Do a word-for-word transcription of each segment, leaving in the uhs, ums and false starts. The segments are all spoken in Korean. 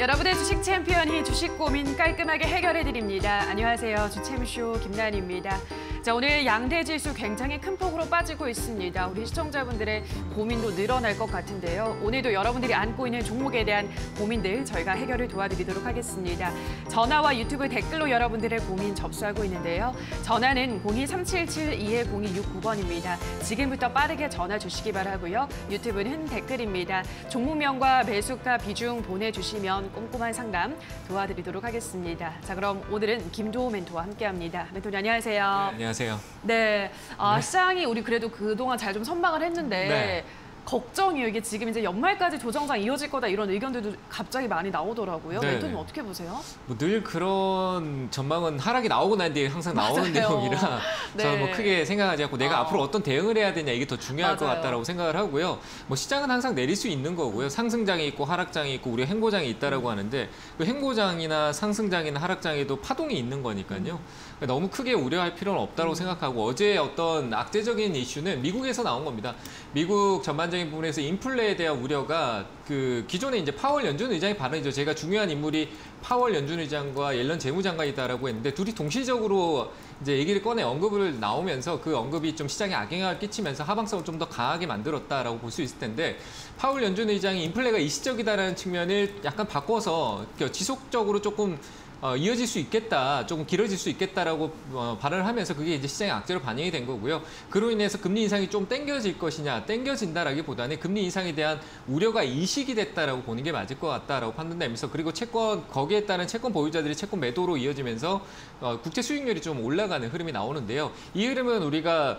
여러분의 주식 챔피언이 주식 고민 깔끔하게 해결해드립니다. 안녕하세요. 주챔쇼 김나연입니다. 자, 오늘 양대 지수 굉장히 큰 폭으로 빠지고 있습니다. 우리 시청자분들의 고민도 늘어날 것 같은데요. 오늘도 여러분들이 안고 있는 종목에 대한 고민들 저희가 해결을 도와드리도록 하겠습니다. 전화와 유튜브 댓글로 여러분들의 고민 접수하고 있는데요. 전화는 공이 삼칠칠이 공이 육구 번입니다. 지금부터 빠르게 전화 주시기 바라고요. 유튜브는 댓글입니다. 종목명과 매수가 비중 보내주시면 꼼꼼한 상담 도와드리도록 하겠습니다. 자, 그럼 오늘은 김도호 멘토와 함께합니다. 멘토님 안녕하세요. 네, 안녕하세요. 네, 아, 네. 시장이 우리 그래도 그동안 잘 좀 선방을 했는데 네. 걱정이에요. 이게 지금 이제 연말까지 조정장 이어질 거다 이런 의견들도 갑자기 많이 나오더라고요. 네. 멘토님 어떻게 보세요? 뭐 늘 그런 전망은 하락이 나오고 난 뒤에 항상 나오는 맞아요. 내용이라 네. 저는 뭐 크게 생각하지 않고 내가 어. 앞으로 어떤 대응을 해야 되냐 이게 더 중요할 것 맞아요. 같다라고 생각을 하고요. 뭐 시장은 항상 내릴 수 있는 거고요. 상승장이 있고 하락장이 있고 우리가 횡보장이 있다라고 하는데 그 횡보장이나 상승장이나 하락장에도 파동이 있는 거니까요. 음. 너무 크게 우려할 필요는 없다고 음. 생각하고 어제 어떤 악재적인 이슈는 미국에서 나온 겁니다. 미국 전반적인 부분에서 인플레에 대한 우려가 그 기존에 이제 파월 연준 의장이 발언이죠. 제가 중요한 인물이 파월 연준 의장과 옐런 재무장관이다라고 했는데 둘이 동시적으로 이제 얘기를 꺼내 언급을 나오면서 그 언급이 좀 시장에 악영향을 끼치면서 하방성을 좀 더 강하게 만들었다라고 볼 수 있을 텐데 파월 연준 의장이 인플레가 일시적이다라는 측면을 약간 바꿔서 지속적으로 조금 어, 이어질 수 있겠다, 조금 길어질 수 있겠다라고 어, 발언을 하면서 그게 이제 시장의 악재로 반영이 된 거고요. 그로 인해서 금리 인상이 좀 땡겨질 것이냐, 땡겨진다라기보다는 금리 인상에 대한 우려가 이식이 됐다라고 보는 게 맞을 것 같다라고 판단되면서 그리고 채권 거기에 따른 채권 보유자들이 채권 매도로 이어지면서 어, 국채 수익률이 좀 올라가는 흐름이 나오는데요. 이 흐름은 우리가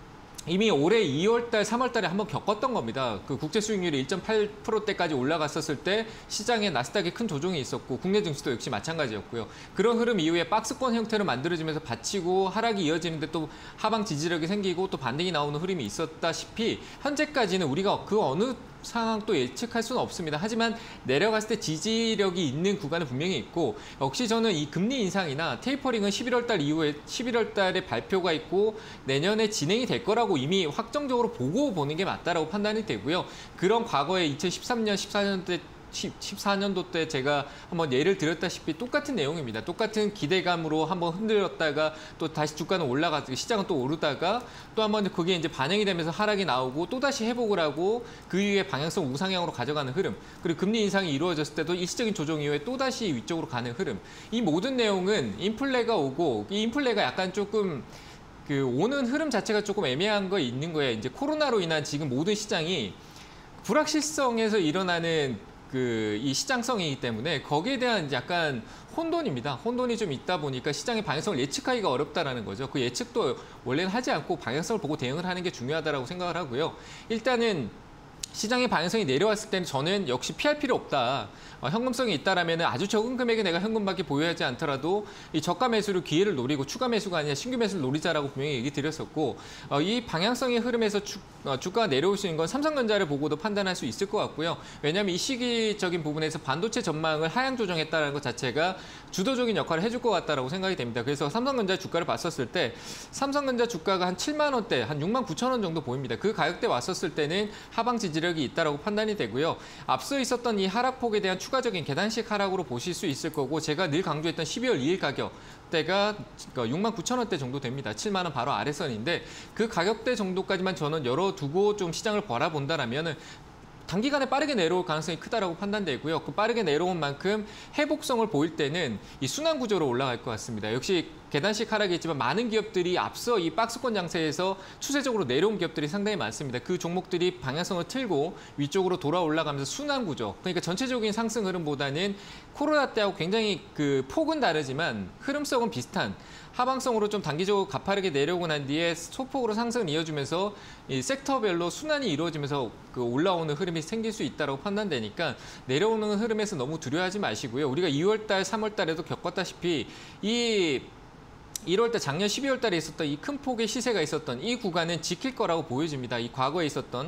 이미 올해 이월 달, 삼월 달에 한번 겪었던 겁니다. 그 국채 수익률이 일 점 팔 퍼센트대까지 올라갔었을 때 시장에 나스닥에 큰 조정이 있었고 국내 증시도 역시 마찬가지였고요. 그런 흐름 이후에 박스권 형태로 만들어지면서 받치고 하락이 이어지는데 또 하방 지지력이 생기고 또 반등이 나오는 흐름이 있었다시피 현재까지는 우리가 그 어느 상황 또 예측할 수는 없습니다. 하지만 내려갔을 때 지지력이 있는 구간은 분명히 있고 역시 저는 이 금리 인상이나 테이퍼링은 십일월 달 이후에 십일월 달에 발표가 있고 내년에 진행이 될 거라고 이미 확정적으로 보고 보는 게 맞다라고 판단이 되고요. 그런 과거에 이천십삼 년, 십사 년 때 십사 년도 때 제가 한번 예를 들었다시피 똑같은 내용입니다. 똑같은 기대감으로 한번 흔들렸다가 또 다시 주가는 올라가고 시장은 또 오르다가 또 한번 그게 이제 반영이 되면서 하락이 나오고 또 다시 회복을 하고 그 이후에 방향성 우상향으로 가져가는 흐름 그리고 금리 인상이 이루어졌을 때도 일시적인 조정 이후에 또 다시 위쪽으로 가는 흐름 이 모든 내용은 인플레가 오고 이 인플레가 약간 조금 그 오는 흐름 자체가 조금 애매한 거 있는 거예요. 이제 코로나로 인한 지금 모든 시장이 불확실성에서 일어나는 그 이 시장성이기 때문에 거기에 대한 약간 혼돈입니다. 혼돈이 좀 있다 보니까 시장의 방향성을 예측하기가 어렵다라는 거죠. 그 예측도 원래는 하지 않고 방향성을 보고 대응을 하는 게 중요하다고 생각을 하고요. 일단은 시장의 방향성이 내려왔을 때는 저는 역시 피할 필요 없다. 어, 현금성이 있다라면 아주 적은 금액에 내가 현금밖에 보유하지 않더라도 이 저가 매수를 기회를 노리고 추가 매수가 아니라 신규 매수를 노리자라고 분명히 얘기 드렸었고 어, 이 방향성의 흐름에서 주, 어, 주가가 내려올 수 있는 건 삼성전자를 보고도 판단할 수 있을 것 같고요. 왜냐하면 이 시기적인 부분에서 반도체 전망을 하향 조정했다는 것 자체가 주도적인 역할을 해줄 것 같다라고 생각이 됩니다. 그래서 삼성전자 주가를 봤었을 때 삼성전자 주가가 한 칠만 원대, 한 육만 구천 원 정도 보입니다. 그 가격대 왔었을 때는 하방 지지력이 있다라고 판단이 되고요. 앞서 있었던 이 하락폭에 대한 추가적인 계단식 하락으로 보실 수 있을 거고 제가 늘 강조했던 십이월 이일 가격대가 육만 구천 원대 정도 됩니다. 칠만 원 바로 아래선인데 그 가격대 정도까지만 저는 열어두고 좀 시장을 바라본다라면은 단기간에 빠르게 내려올 가능성이 크다라고 판단되고요. 그 빠르게 내려온 만큼 회복성을 보일 때는 이 순환 구조로 올라갈 것 같습니다. 역시 계단식 하락이지만 많은 기업들이 앞서 이 박스권 장세에서 추세적으로 내려온 기업들이 상당히 많습니다. 그 종목들이 방향성을 틀고 위쪽으로 돌아 올라가면서 순환 구조. 그러니까 전체적인 상승 흐름보다는 코로나 때하고 굉장히 그 폭은 다르지만 흐름성은 비슷한 하방성으로 좀 단기적으로 가파르게 내려오고 난 뒤에 소폭으로 상승을 이어주면서 이 섹터별로 순환이 이루어지면서 그 올라오는 흐름이 생길 수 있다고 판단되니까 내려오는 흐름에서 너무 두려워하지 마시고요. 우리가 이월 달, 삼월 달에도 겪었다시피 이 일월 달 작년 십이월 달에 있었던 이 큰 폭의 시세가 있었던 이 구간은 지킬 거라고 보여집니다. 이 과거에 있었던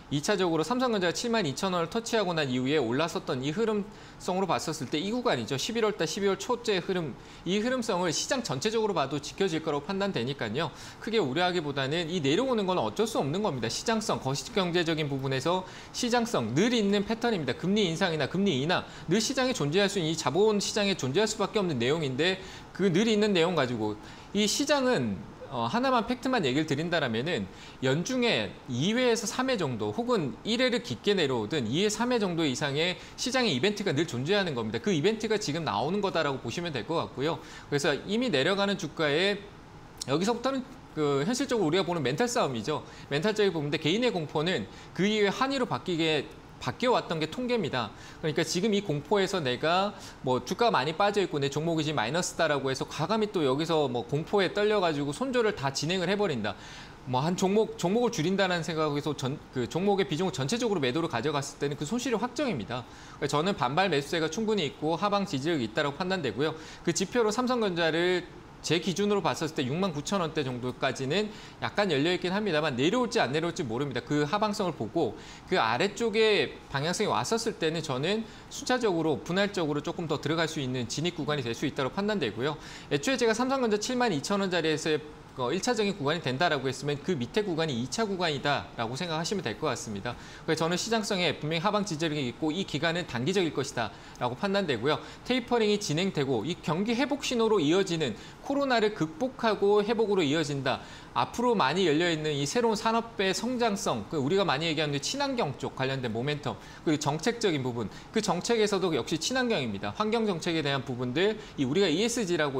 이 차적으로 삼성전자가 칠만 이천 원을 터치하고 난 이후에 올랐었던 이 흐름성으로 봤었을 때 이 구간이죠. 십일월 달 십이월 초째 흐름, 이 흐름성을 시장 전체적으로 봐도 지켜질 거라고 판단되니까요. 크게 우려하기보다는 이 내려오는 건 어쩔 수 없는 겁니다. 시장성, 거시경제적인 부분에서 시장성, 늘 있는 패턴입니다. 금리 인상이나 금리 인하, 늘 시장에 존재할 수 있는 이 자본 시장에 존재할 수밖에 없는 내용인데 그 늘 있는 내용 가지고 이 시장은 어, 하나만 팩트만 얘기를 드린다라면은 연중에 이 회에서 삼 회 정도 혹은 일 회를 깊게 내려오든 이 회, 삼 회 정도 이상의 시장의 이벤트가 늘 존재하는 겁니다. 그 이벤트가 지금 나오는 거다라고 보시면 될 것 같고요. 그래서 이미 내려가는 주가에 여기서부터는 그 현실적으로 우리가 보는 멘탈 싸움이죠. 멘탈적인 부분인데 개인의 공포는 그 이후에 한위로 바뀌게 바뀌어왔던 게 통계입니다. 그러니까 지금 이 공포에서 내가 뭐 주가가 많이 빠져있고 내 종목이 지금 마이너스다라고 해서 과감히 또 여기서 뭐 공포에 떨려가지고 손절을 다 진행을 해버린다. 뭐 한 종목, 종목을 줄인다는 생각에서 전, 그 종목의 비중을 전체적으로 매도로 가져갔을 때는 그 손실이 확정입니다. 저는 반발 매수세가 충분히 있고 하방 지지력이 있다고 판단되고요. 그 지표로 삼성전자를 제 기준으로 봤었을 때 육만 구천 원대 정도까지는 약간 열려있긴 합니다만 내려올지 안 내려올지 모릅니다. 그 하방성을 보고 그 아래쪽에 방향성이 왔었을 때는 저는 숫자적으로 분할적으로 조금 더 들어갈 수 있는 진입 구간이 될 수 있다고 판단되고요. 애초에 제가 삼성전자 칠만 이천 원짜리에서 일 차적인 구간이 된다라고 했으면 그 밑에 구간이 이 차 구간이다라고 생각하시면 될 것 같습니다. 그래서 저는 시장성에 분명히 하방 지지력이 있고 이 기간은 단기적일 것이다라고 판단되고요. 테이퍼링이 진행되고 이 경기 회복 신호로 이어지는 코로나를 극복하고 회복으로 이어진다. 앞으로 많이 열려있는 이 새로운 산업의 성장성, 우리가 많이 얘기하는 친환경 쪽 관련된 모멘텀, 그리고 정책적인 부분, 그 정책에서도 역시 친환경입니다. 환경 정책에 대한 부분들, 이 우리가 이에스지라고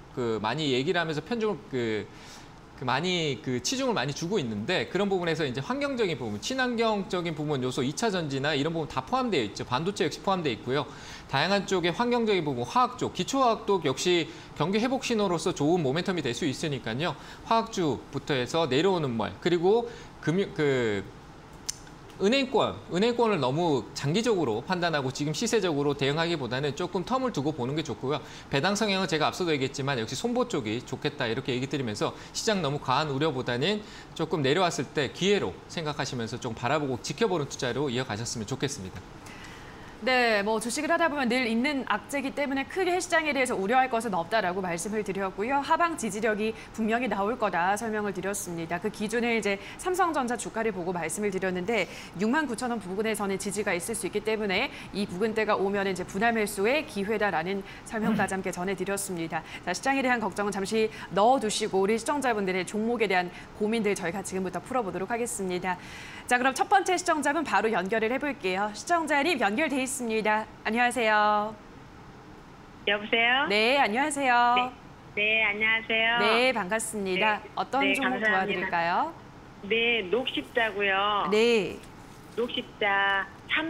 그 많이 얘기를 하면서 편중을 그, 그 많이 그 치중을 많이 주고 있는데 그런 부분에서 이제 환경적인 부분, 친환경적인 부분 요소, 이 차 전지나 이런 부분 다 포함되어 있죠. 반도체 역시 포함되어 있고요. 다양한 쪽의 환경적인 부분, 화학 쪽, 기초화학도 역시 경기 회복 신호로서 좋은 모멘텀이 될 수 있으니까요. 화학주부터 해서 내려오는 말, 그리고 금융 그 은행권, 은행권을 너무 장기적으로 판단하고 지금 시세적으로 대응하기보다는 조금 텀을 두고 보는 게 좋고요. 배당 성향은 제가 앞서도 얘기했지만 역시 손보 쪽이 좋겠다 이렇게 얘기 드리면서 시장 너무 과한 우려보다는 조금 내려왔을 때 기회로 생각하시면서 좀 바라보고 지켜보는 투자로 이어가셨으면 좋겠습니다. 네, 뭐 주식을 하다 보면 늘 있는 악재이기 때문에 크게 시장에 대해서 우려할 것은 없다라고 말씀을 드렸고요. 하방 지지력이 분명히 나올 거다 설명을 드렸습니다. 그 기준을 이제 삼성전자 주가를 보고 말씀을 드렸는데 육만 구천 원 부근에서는 지지가 있을 수 있기 때문에 이 부근대가 오면 이제 분할 매수의 기회다라는 설명까지 함께 전해드렸습니다. 자, 시장에 대한 걱정은 잠시 넣어두시고 우리 시청자분들의 종목에 대한 고민들 저희가 지금부터 풀어보도록 하겠습니다. 자, 그럼 첫 번째 시청자분 바로 연결을 해볼게요. 시청자님 연결돼 있습니다. 있습니다. 안녕하세요. 여보세요? 네, 안녕하세요. 네, 네 안녕하세요. 네, 반갑습니다. 네, 어떤 네, 종목 감사합니다. 도와드릴까요? 네, 녹십자고요. 네. 녹십자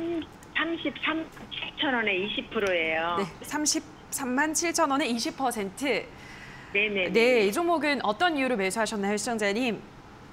삼십삼만 칠천 원에 이십 퍼센트예요. 네, 삼십삼만 칠천 원에 이십 퍼센트. 네네. 네, 이 종목은 어떤 이유로 매수하셨나요, 시청자님?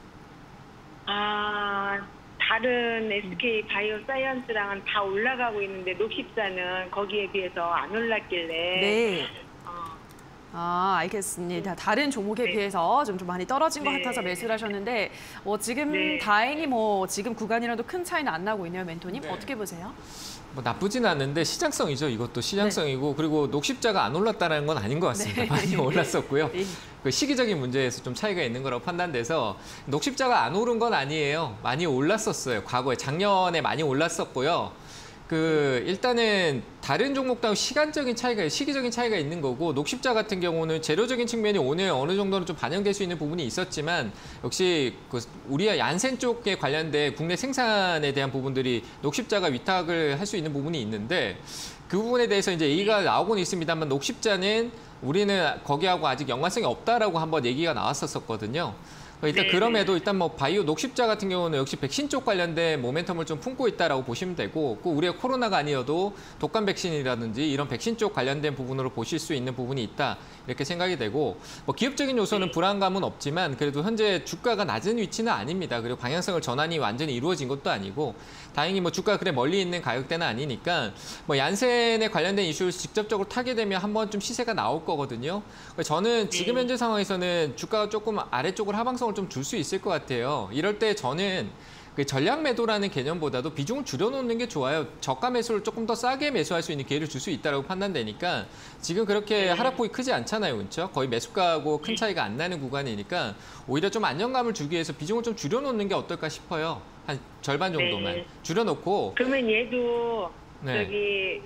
아, 다른 에스케이 바이오사이언스랑은 다 올라가고 있는데 녹십자는 거기에 비해서 안 올랐길래. 네. 어, 아, 알겠습니다. 다른 종목에 네. 비해서 좀, 좀 많이 떨어진 것 네. 같아서 매수를 하셨는데 어, 지금 네. 다행히 뭐 지금 구간이라도 큰 차이는 안 나고 있네요, 멘토님. 네. 어떻게 보세요? 뭐 나쁘진 않은데 시장성이죠. 이것도 시장성이고 그리고 녹십자가 안 올랐다는 건 아닌 것 같습니다. 네. 많이 올랐었고요. 네. 그 시기적인 문제에서 좀 차이가 있는 거라고 판단돼서 녹십자가 안 오른 건 아니에요. 많이 올랐었어요. 과거에 작년에 많이 올랐었고요. 그 일단은 다른 종목하고 시간적인 차이가 시기적인 차이가 있는 거고 녹십자 같은 경우는 재료적인 측면이 오늘 어느 정도는 좀 반영될 수 있는 부분이 있었지만 역시 그 우리가 얀센 쪽에 관련된 국내 생산에 대한 부분들이 녹십자가 위탁을 할 수 있는 부분이 있는데 그 부분에 대해서 이제 얘기가 나오고는 있습니다만 녹십자는 우리는 거기하고 아직 연관성이 없다라고 한번 얘기가 나왔었거든요. 일단 네, 그럼에도 일단 뭐 바이오 녹십자 같은 경우는 역시 백신 쪽 관련된 모멘텀을 좀 품고 있다라고 보시면 되고, 그 우리가 코로나가 아니어도 독감 백신이라든지 이런 백신 쪽 관련된 부분으로 보실 수 있는 부분이 있다 이렇게 생각이 되고, 뭐 기업적인 요소는 불안감은 없지만 그래도 현재 주가가 낮은 위치는 아닙니다. 그리고 방향성을 전환이 완전히 이루어진 것도 아니고, 다행히 뭐 주가가 그래 멀리 있는 가격대는 아니니까 뭐 얀센에 관련된 이슈를 직접적으로 타게 되면 한 번쯤 시세가 나올 거거든요. 저는 지금 현재 상황에서는 주가가 조금 아래쪽으로 하방성을 좀 줄 수 있을 것 같아요. 이럴 때 저는 그 전략 매도라는 개념보다도 비중을 줄여놓는 게 좋아요. 저가 매수를 조금 더 싸게 매수할 수 있는 기회를 줄 수 있다고 판단되니까 지금 그렇게 하락폭이 크지 않잖아요. 그렇죠? 거의 매수가하고 큰 차이가 안 나는 구간이니까 오히려 좀 안정감을 주기 위해서 비중을 좀 줄여놓는 게 어떨까 싶어요. 한 절반 정도만 네. 줄여놓고. 그러면 얘도 네. 저기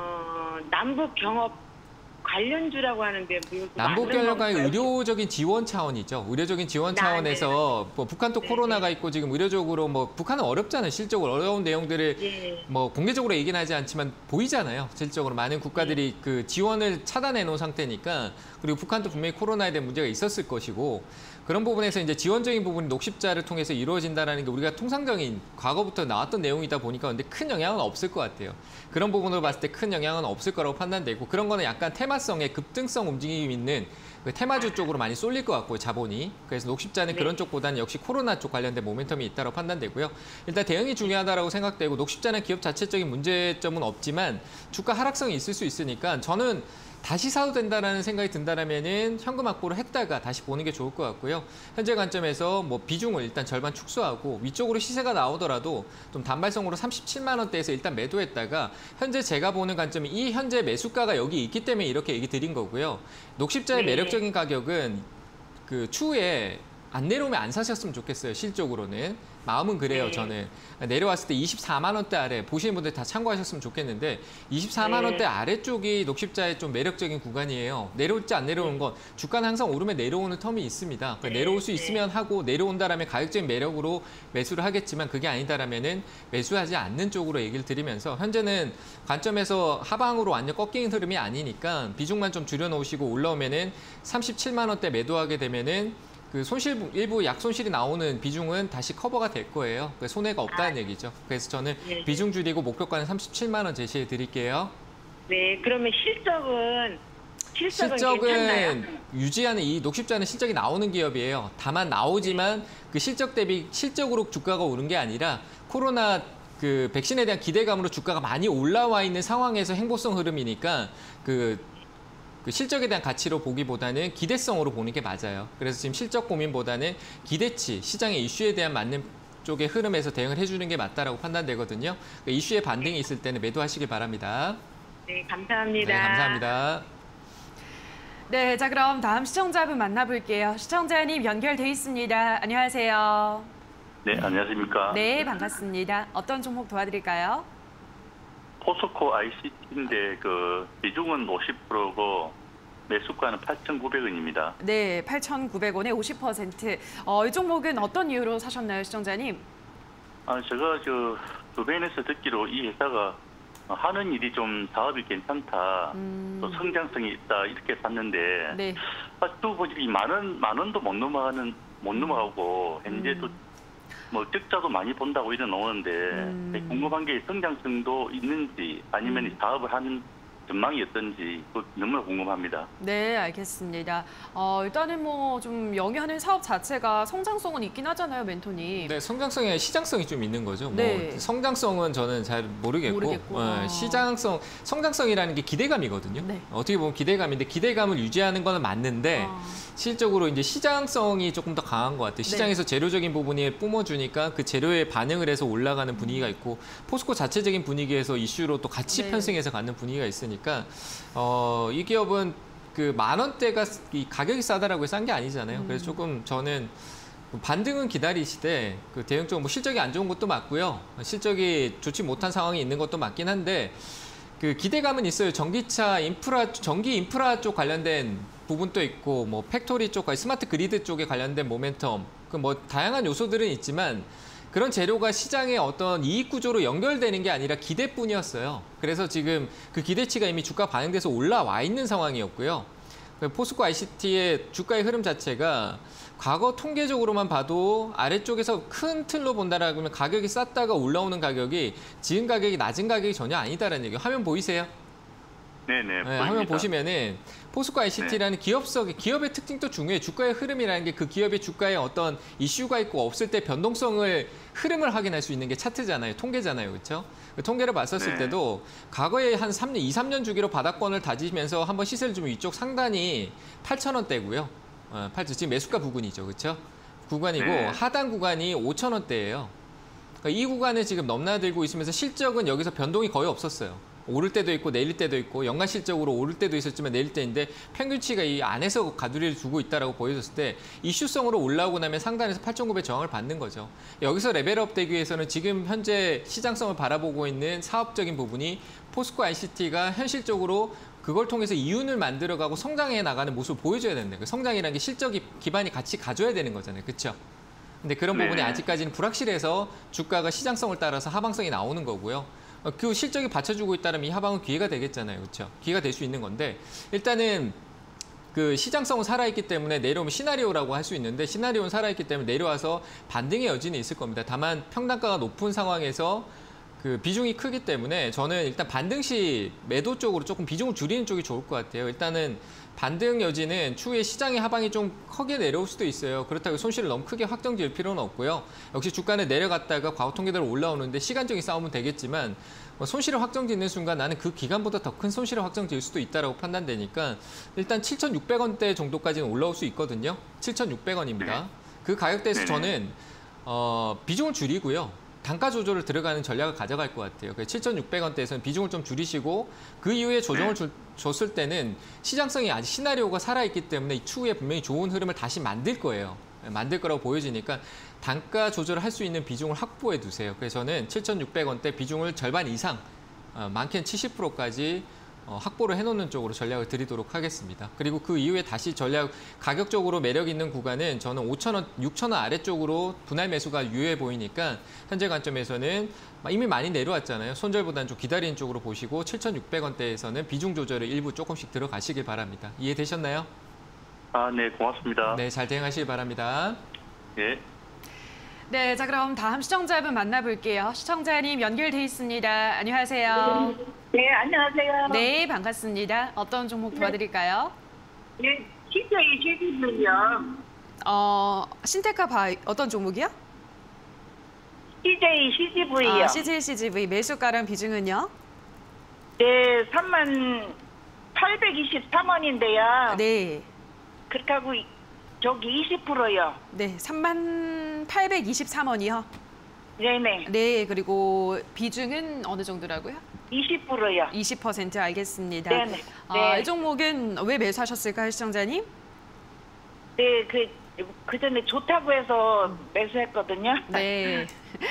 어, 남북 경업 관련주라고 하는데 뭐 남북 맞는 경협과의 건가요? 의료적인 지원 차원이죠. 의료적인 지원 네, 차원에서 뭐 북한도 네, 코로나가 네. 있고 지금 의료적으로 뭐 북한은 어렵잖아요. 실적으로 어려운 내용들을 예. 뭐 공개적으로 얘기는 하지 않지만 보이잖아요. 실적으로 많은 국가들이 그 지원을 차단해 놓은 상태니까 그리고 북한도 분명히 코로나에 대한 문제가 있었을 것이고 그런 부분에서 이제 지원적인 부분이 녹십자를 통해서 이루어진다라는 게 우리가 통상적인 과거부터 나왔던 내용이다 보니까 근데 큰 영향은 없을 것 같아요. 그런 부분으로 봤을 때 큰 영향은 없을 거라고 판단되고 그런 거는 약간 테마성의 급등성 움직임이 있는 그 테마주 쪽으로 많이 쏠릴 것 같고요, 자본이. 그래서 녹십자는 네. 그런 쪽보다는 역시 코로나 쪽 관련된 모멘텀이 있다고 판단되고요. 일단 대응이 중요하다고 생각되고 녹십자는 기업 자체적인 문제점은 없지만 주가 하락성이 있을 수 있으니까 저는 다시 사도 된다라는 생각이 든다라면은 현금 확보를 했다가 다시 보는 게 좋을 것 같고요. 현재 관점에서 뭐 비중을 일단 절반 축소하고 위쪽으로 시세가 나오더라도 좀 단발성으로 삼십칠만 원대에서 일단 매도했다가 현재 제가 보는 관점이 이 현재 매수가가 여기 있기 때문에 이렇게 얘기 드린 거고요. 녹십자의 네. 매력적인 가격은 그 추후에 안 내려오면 안 사셨으면 좋겠어요. 실적으로는. 마음은 그래요, 네. 저는. 내려왔을 때 이십사만 원대 아래 보시는 분들 다 참고하셨으면 좋겠는데 이십사만 원대 네. 아래쪽이 녹십자의 좀 매력적인 구간이에요. 내려올지 안 내려오는 건 주가는 항상 오르면 내려오는 텀이 있습니다. 그러니까 네. 내려올 수 네. 있으면 하고 내려온다라면 가격적인 매력으로 매수를 하겠지만 그게 아니다라면은 매수하지 않는 쪽으로 얘기를 드리면서 현재는 관점에서 하방으로 완전 꺾이는 흐름이 아니니까 비중만 좀 줄여놓으시고 올라오면은 삼십칠만 원대 매도하게 되면은 그 손실 일부 약손실이 나오는 비중은 다시 커버가 될 거예요. 그러니까 손해가 없다는 아. 얘기죠. 그래서 저는 네. 비중 줄이고 목표가는 삼십칠만 원 제시해 드릴게요. 네, 그러면 실적은 실적은, 괜찮나요? 실적은 유지하는 이 녹십자는 실적이 나오는 기업이에요. 다만 나오지만 그 실적 대비 실적으로 주가가 오른 게 아니라 코로나 그 백신에 대한 기대감으로 주가가 많이 올라와 있는 상황에서 행보성 흐름이니까 그 그 실적에 대한 가치로 보기보다는 기대성으로 보는 게 맞아요. 그래서 지금 실적 고민보다는 기대치, 시장의 이슈에 대한 맞는 쪽의 흐름에서 대응을 해주는 게 맞다라고 판단되거든요. 그러니까 이슈에 반등이 있을 때는 매도하시길 바랍니다. 네, 감사합니다. 네, 감사합니다. 네, 자 그럼 다음 시청자분 만나볼게요. 시청자님 연결돼 있습니다. 안녕하세요. 네, 안녕하십니까. 네, 반갑습니다. 어떤 종목 도와드릴까요? 포스코 아이씨티인데 그 비중은 오십 퍼센트고 매수가는 팔천구백 원입니다. 네, 팔천구백 원에 오십 퍼센트. 어, 이 종목은 어떤 이유로 사셨나요, 시청자님? 아, 제가 저 주변에서 듣기로 이 회사가 하는 일이 좀 사업이 괜찮다, 음. 또 성장성이 있다 이렇게 봤는데 네. 아, 또 보지 만 원, 만 원도 못 넘어가는 못 넘어가고 현재도 음. 뭐 적자도 많이 본다고 이래 나오는데 음. 궁금한 게 성장성도 있는지 아니면 이 사업을 하는 전망이 어떤지 그거 너무나 궁금합니다. 네, 알겠습니다. 어, 일단은 뭐 좀 영위하는 사업 자체가 성장성은 있긴 하잖아요, 멘토님. 네, 성장성에 시장성이 좀 있는 거죠. 네. 뭐 성장성은 저는 잘 모르겠고, 모르겠고. 어, 아. 시장성, 성장성이라는 게 기대감이거든요. 네. 어떻게 보면 기대감인데 기대감을 유지하는 거는 맞는데 아. 실적으로 이제 시장성이 조금 더 강한 것 같아요. 시장에서 재료적인 부분이 뿜어주니까 그 재료에 반응을 해서 올라가는 분위기가 있고 포스코 자체적인 분위기에서 이슈로 또 같이 네. 편승해서 가는 분위기가 있으니까 어, 이 기업은 그 만 원대가 이 가격이 싸다라고 해서 싼 게 아니잖아요. 그래서 조금 저는 반등은 기다리시되 그 대응적으로 뭐 실적이 안 좋은 것도 맞고요. 실적이 좋지 못한 상황이 있는 것도 맞긴 한데 그 기대감은 있어요. 전기차 인프라, 전기 인프라 쪽 관련된 부분도 있고 뭐 팩토리 쪽과 스마트 그리드 쪽에 관련된 모멘텀 그 뭐 다양한 요소들은 있지만 그런 재료가 시장의 어떤 이익 구조로 연결되는 게 아니라 기대뿐이었어요. 그래서 지금 그 기대치가 이미 주가 반영돼서 올라와 있는 상황이었고요. 포스코 아이씨티의 주가의 흐름 자체가 과거 통계적으로만 봐도 아래쪽에서 큰 틀로 본다라고 하면 가격이 쌌다가 올라오는 가격이 지금 가격이 낮은 가격이 전혀 아니다라는 얘기예요. 화면 보이세요? 네네. 네, 화면 보시면은 포스코 아이씨티라는 네. 기업석, 기업의 특징도 중요해요. 주가의 흐름이라는 게 그 기업의 주가에 어떤 이슈가 있고 없을 때 변동성을 흐름을 확인할 수 있는 게 차트잖아요. 통계잖아요. 그렇죠? 그 통계를 봤었을 네. 때도 과거에 한 삼 년, 이, 삼 년 주기로 바닥권을 다지면서 한번 시세를 주면 이쪽 상단이 팔천 원대고요. 어, 팔천 지금 매수가 부근이죠. 그렇죠? 구간이고 네. 하단 구간이 오천 원대예요. 그러니까 이 구간을 지금 넘나들고 있으면서 실적은 여기서 변동이 거의 없었어요. 오를 때도 있고 내릴 때도 있고 연간 실적으로 오를 때도 있었지만 내릴 때인데 평균치가 이 안에서 가두리를 두고 있다라고 보여졌을 때 이슈성으로 올라오고 나면 상단에서 팔천구백 저항을 받는 거죠. 여기서 레벨업 되기 위해서는 지금 현재 시장성을 바라보고 있는 사업적인 부분이 포스코 아이씨티가 현실적으로 그걸 통해서 이윤을 만들어가고 성장해 나가는 모습을 보여줘야 되는데 그 성장이라는 게 실적 기반이 같이 가져야 되는 거잖아요. 그렇죠? 근데 그런 부분이 네. 아직까지는 불확실해서 주가가 시장성을 따라서 하방성이 나오는 거고요. 그 실적이 받쳐주고 있다면 이 하방은 기회가 되겠잖아요. 그렇죠? 기회가 될 수 있는 건데 일단은 그 시장성은 살아있기 때문에 내려오면 시나리오라고 할 수 있는데 시나리오는 살아있기 때문에 내려와서 반등의 여지는 있을 겁니다. 다만 평단가가 높은 상황에서 그 비중이 크기 때문에 저는 일단 반등 시 매도 쪽으로 조금 비중을 줄이는 쪽이 좋을 것 같아요. 일단은 반등 여지는 추후에 시장의 하방이 좀 크게 내려올 수도 있어요. 그렇다고 손실을 너무 크게 확정 지을 필요는 없고요. 역시 주가는 내려갔다가 과거 통계대로 올라오는데 시간적인 싸움은 되겠지만 손실을 확정 짓는 순간 나는 그 기간보다 더 큰 손실을 확정 지을 수도 있다고 판단되니까 일단 칠천육백 원대 정도까지는 올라올 수 있거든요. 칠천육백 원입니다. 그 가격대에서 저는 어, 비중을 줄이고요. 단가 조절을 들어가는 전략을 가져갈 것 같아요. 칠천육백 원대에서는 비중을 좀 줄이시고 그 이후에 조정을 줄, 줬을 때는 시장성이 아직 시나리오가 살아있기 때문에 추후에 분명히 좋은 흐름을 다시 만들 거예요. 만들 거라고 보여지니까 단가 조절을 할 수 있는 비중을 확보해 두세요. 그래서 저는 칠천육백 원대 비중을 절반 이상, 어, 많게는 칠십 퍼센트까지 어, 확보를 해놓는 쪽으로 전략을 드리도록 하겠습니다. 그리고 그 이후에 다시 전략 가격적으로 매력 있는 구간은 저는 오천 원, 육천 원 아래쪽으로 분할 매수가 유효해 보이니까 현재 관점에서는 이미 많이 내려왔잖아요. 손절보다는 좀 기다리는 쪽으로 보시고 칠천육백 원대에서는 비중 조절을 일부 조금씩 들어가시길 바랍니다. 이해되셨나요? 아, 네, 고맙습니다. 네, 잘 대응하시길 바랍니다. 예. 네, 자 그럼 다음 시청자분 만나볼게요. 시청자님 연결돼 있습니다. 안녕하세요. 네, 안녕하세요. 네, 반갑습니다. 어떤 종목 도와드릴까요? 네, 씨제이 씨지브이요. 어, 신테카 바이 어떤 종목이요? 씨제이 씨지브이요. 아, 씨제이 씨지브이 매수가랑 비중은요? 네, 삼만 팔백이십삼 원인데요. 네, 그렇게 하고 이- 저기 이십 퍼센트요. 네, 삼만 팔백이십삼 원이요. 네네, 네, 그리고 비중은 어느 정도라고요? 이십 퍼센트요. 이십 퍼센트 알겠습니다. 네네. 아, 네. 이 종목은 왜 매수하셨을까요, 시청자님? 네, 그, 그 전에 좋다고 해서 매수했거든요. 네,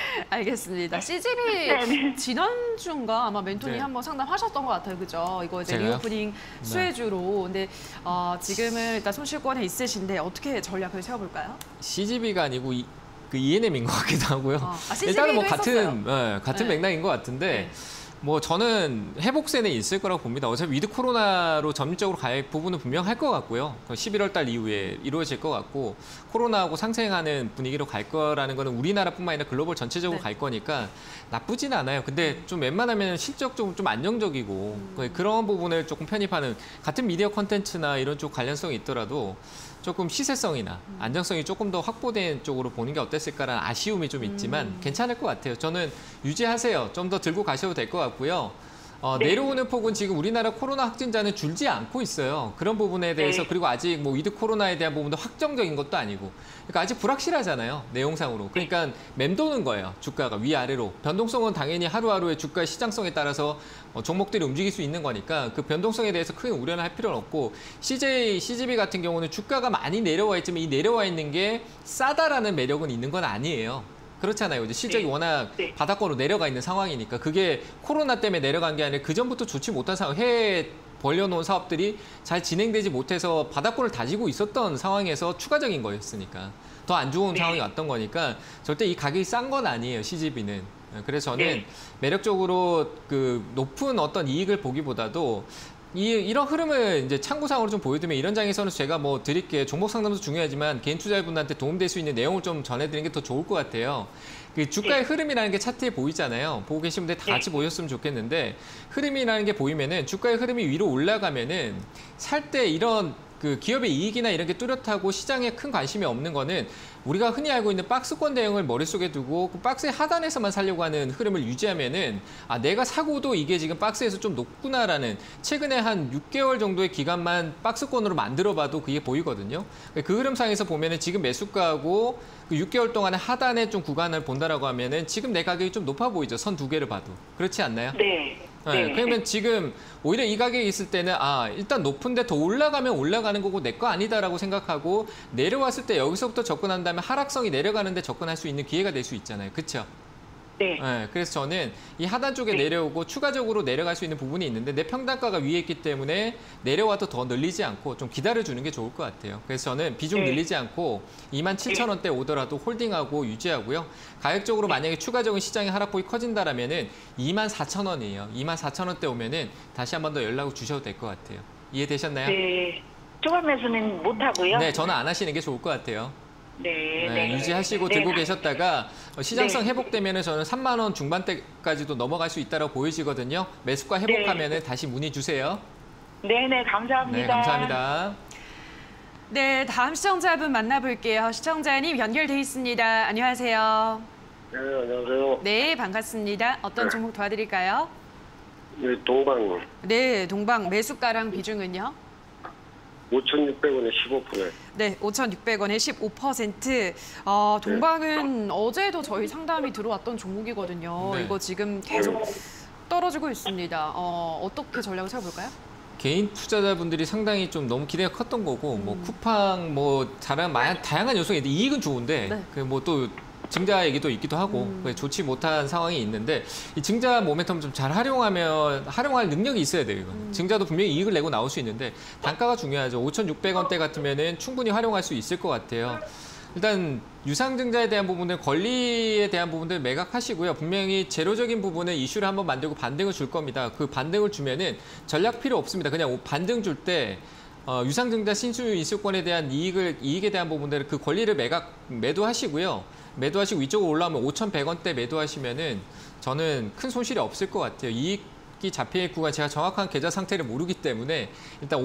알겠습니다. 씨지비 네네. 지난주인가 아마 멘토님 네. 한번 상담하셨던 것 같아요, 그죠? 이거 이제 제가요? 리오프닝 수혜주로. 근데 어, 지금은 일단 손실권에 있으신데 어떻게 전략을 세워볼까요? 씨지비가 아니고 이, 그 이엔엠인 것 같기도 하고요. 어, 아, 씨지비도 일단은 뭐 했었어요. 같은 네, 같은 네. 맥락인 것 같은데 네. 뭐 저는 회복세는 있을 거라고 봅니다. 어차피 위드 코로나로 점진적으로 갈 부분은 분명할 것 같고요. 십일월 달 이후에 이루어질 것 같고 코로나하고 상생하는 분위기로 갈 거라는 거는 우리나라뿐만 아니라 글로벌 전체적으로 네. 갈 거니까 나쁘진 않아요. 근데 좀 웬만하면 실적적으로 좀 안정적이고 음. 그런 부분을 조금 편입하는 같은 미디어 콘텐츠나 이런 쪽 관련성이 있더라도 조금 시세성이나 음. 안정성이 조금 더 확보된 쪽으로 보는 게 어땠을까라는 아쉬움이 좀 있지만 음. 괜찮을 것 같아요. 저는 유지하세요. 좀 더 들고 가셔도 될 것 같고요. 어, 네. 내려오는 폭은 지금 우리나라 코로나 확진자는 줄지 않고 있어요. 그런 부분에 대해서 네. 그리고 아직 뭐 위드 코로나에 대한 부분도 확정적인 것도 아니고 그러니까 아직 불확실하잖아요. 내용상으로. 그러니까 맴도는 거예요. 주가가 위아래로. 변동성은 당연히 하루하루의 주가의 시장성에 따라서 어, 종목들이 움직일 수 있는 거니까 그 변동성에 대해서 크게 우려는 할 필요는 없고 씨제이, 씨지비 같은 경우는 주가가 많이 내려와 있지만 이 내려와 있는 게 싸다라는 매력은 있는 건 아니에요. 그렇잖아요. 이제 실적이 네. 워낙 네. 바닥권으로 내려가 있는 상황이니까 그게 코로나 때문에 내려간 게 아니라 그 전부터 좋지 못한 상황, 해외에 벌려놓은 사업들이 잘 진행되지 못해서 바닥권을 다지고 있었던 상황에서 추가적인 거였으니까 더 안 좋은 네. 상황이 왔던 거니까 절대 이 가격이 싼 건 아니에요. 씨지비는. 그래서 저는 네. 매력적으로 그 높은 어떤 이익을 보기보다도 이, 이런 흐름을 이제 참고상으로 좀 보여드리면 이런 장에서는 제가 뭐 드릴게 종목 상담도 중요하지만 개인 투자자분들한테 도움될 수 있는 내용을 좀 전해드리는 게 더 좋을 것 같아요. 그 주가의 네. 흐름이라는 게 차트에 보이잖아요. 보고 계신 분들 다 네. 같이 보셨으면 좋겠는데 흐름이라는 게 보이면은 주가의 흐름이 위로 올라가면은 살 때 이런 그 기업의 이익이나 이런 게 뚜렷하고 시장에 큰 관심이 없는 거는 우리가 흔히 알고 있는 박스권 대응을 머릿속에 두고 그 박스의 하단에서만 살려고 하는 흐름을 유지하면은 아 내가 사고도 이게 지금 박스에서 좀 높구나라는 최근에 한 육 개월 정도의 기간만 박스권으로 만들어봐도 그게 보이거든요. 그 흐름상에서 보면은 지금 매수가하고 그 육 개월 동안의 하단의 좀 구간을 본다라고 하면은 지금 내 가격이 좀 높아 보이죠. 선 두 개를 봐도. 그렇지 않나요? 네. 네, 네. 그러면 지금 오히려 이 가격에 있을 때는 아 일단 높은데 더 올라가면 올라가는 거고 내 거 아니다라고 생각하고 내려왔을 때 여기서부터 접근한 다음에 하락성이 내려가는데 접근할 수 있는 기회가 될 수 있잖아요. 그렇죠? 네. 네, 그래서 저는 이 하단 쪽에 네. 내려오고 추가적으로 내려갈 수 있는 부분이 있는데 내 평단가가 위에 있기 때문에 내려와도 더 늘리지 않고 좀 기다려주는 게 좋을 것 같아요. 그래서 저는 비중 네. 늘리지 않고 이만 칠천 원대 오더라도 홀딩하고 유지하고요. 가격적으로 만약에 추가적인 시장의 하락폭이 커진다라면은 이만 사천 원이에요. 이만 사천 원대 오면은 다시 한 번 더 연락을 주셔도 될 것 같아요. 이해되셨나요? 네. 초반에서는 못 하고요. 네, 저는 안 하시는 게 좋을 것 같아요. 네. 네, 네. 유지하시고 네. 들고 계셨다가 시장성 네. 회복되면 저는 삼만 원 중반대까지도 넘어갈 수 있다고 보이시거든요. 매수가 회복하면 네. 다시 문의 주세요. 네네, 감사합니다. 네, 감사합니다. 네, 다음 시청자분 만나볼게요. 시청자님 연결돼 있습니다. 안녕하세요. 네, 안녕하세요. 네, 반갑습니다. 어떤 종목 도와드릴까요? 네, 동방 네, 동방 매수가랑 비중은요? 오천육백 원에 십오 퍼센트. 네, 오천육백 원에 십오 퍼센트. 어, 동방은 어제도 저희 상담이 들어왔던 종목이거든요. 네. 이거 지금 계속 떨어지고 있습니다. 어, 어떻게 전략을 세워볼까요? 개인 투자자분들이 상당히 좀 너무 기대가 컸던 거고 음. 뭐 쿠팡 뭐 다른 마- 다양한 요소가 있는데 이익은 좋은데 네. 그 뭐 또 증자 얘기도 있기도 하고 음. 그래서 좋지 못한 상황이 있는데 이 증자 모멘텀 좀 잘 활용하면 활용할 능력이 있어야 돼요. 이건. 음. 증자도 분명히 이익을 내고 나올 수 있는데 단가가 중요하죠. 오천육백 원대 같으면은 충분히 활용할 수 있을 것 같아요. 일단 유상증자에 대한 부분들, 권리에 대한 부분들 매각하시고요. 분명히 제로적인 부분은 이슈를 한번 만들고 반등을 줄 겁니다. 그 반등을 주면은 전략 필요 없습니다. 그냥 반등 줄 때 어, 유상증자 신수 인수권에 대한 이익을 이익에 대한 부분들을 그 권리를 매각 매도하시고요. 매도하시고 위쪽으로 올라오면 오천백 원대 매도하시면은 저는 큰 손실이 없을 것 같아요. 이익이 잡힐 구간 제가 정확한 계좌 상태를 모르기 때문에 일단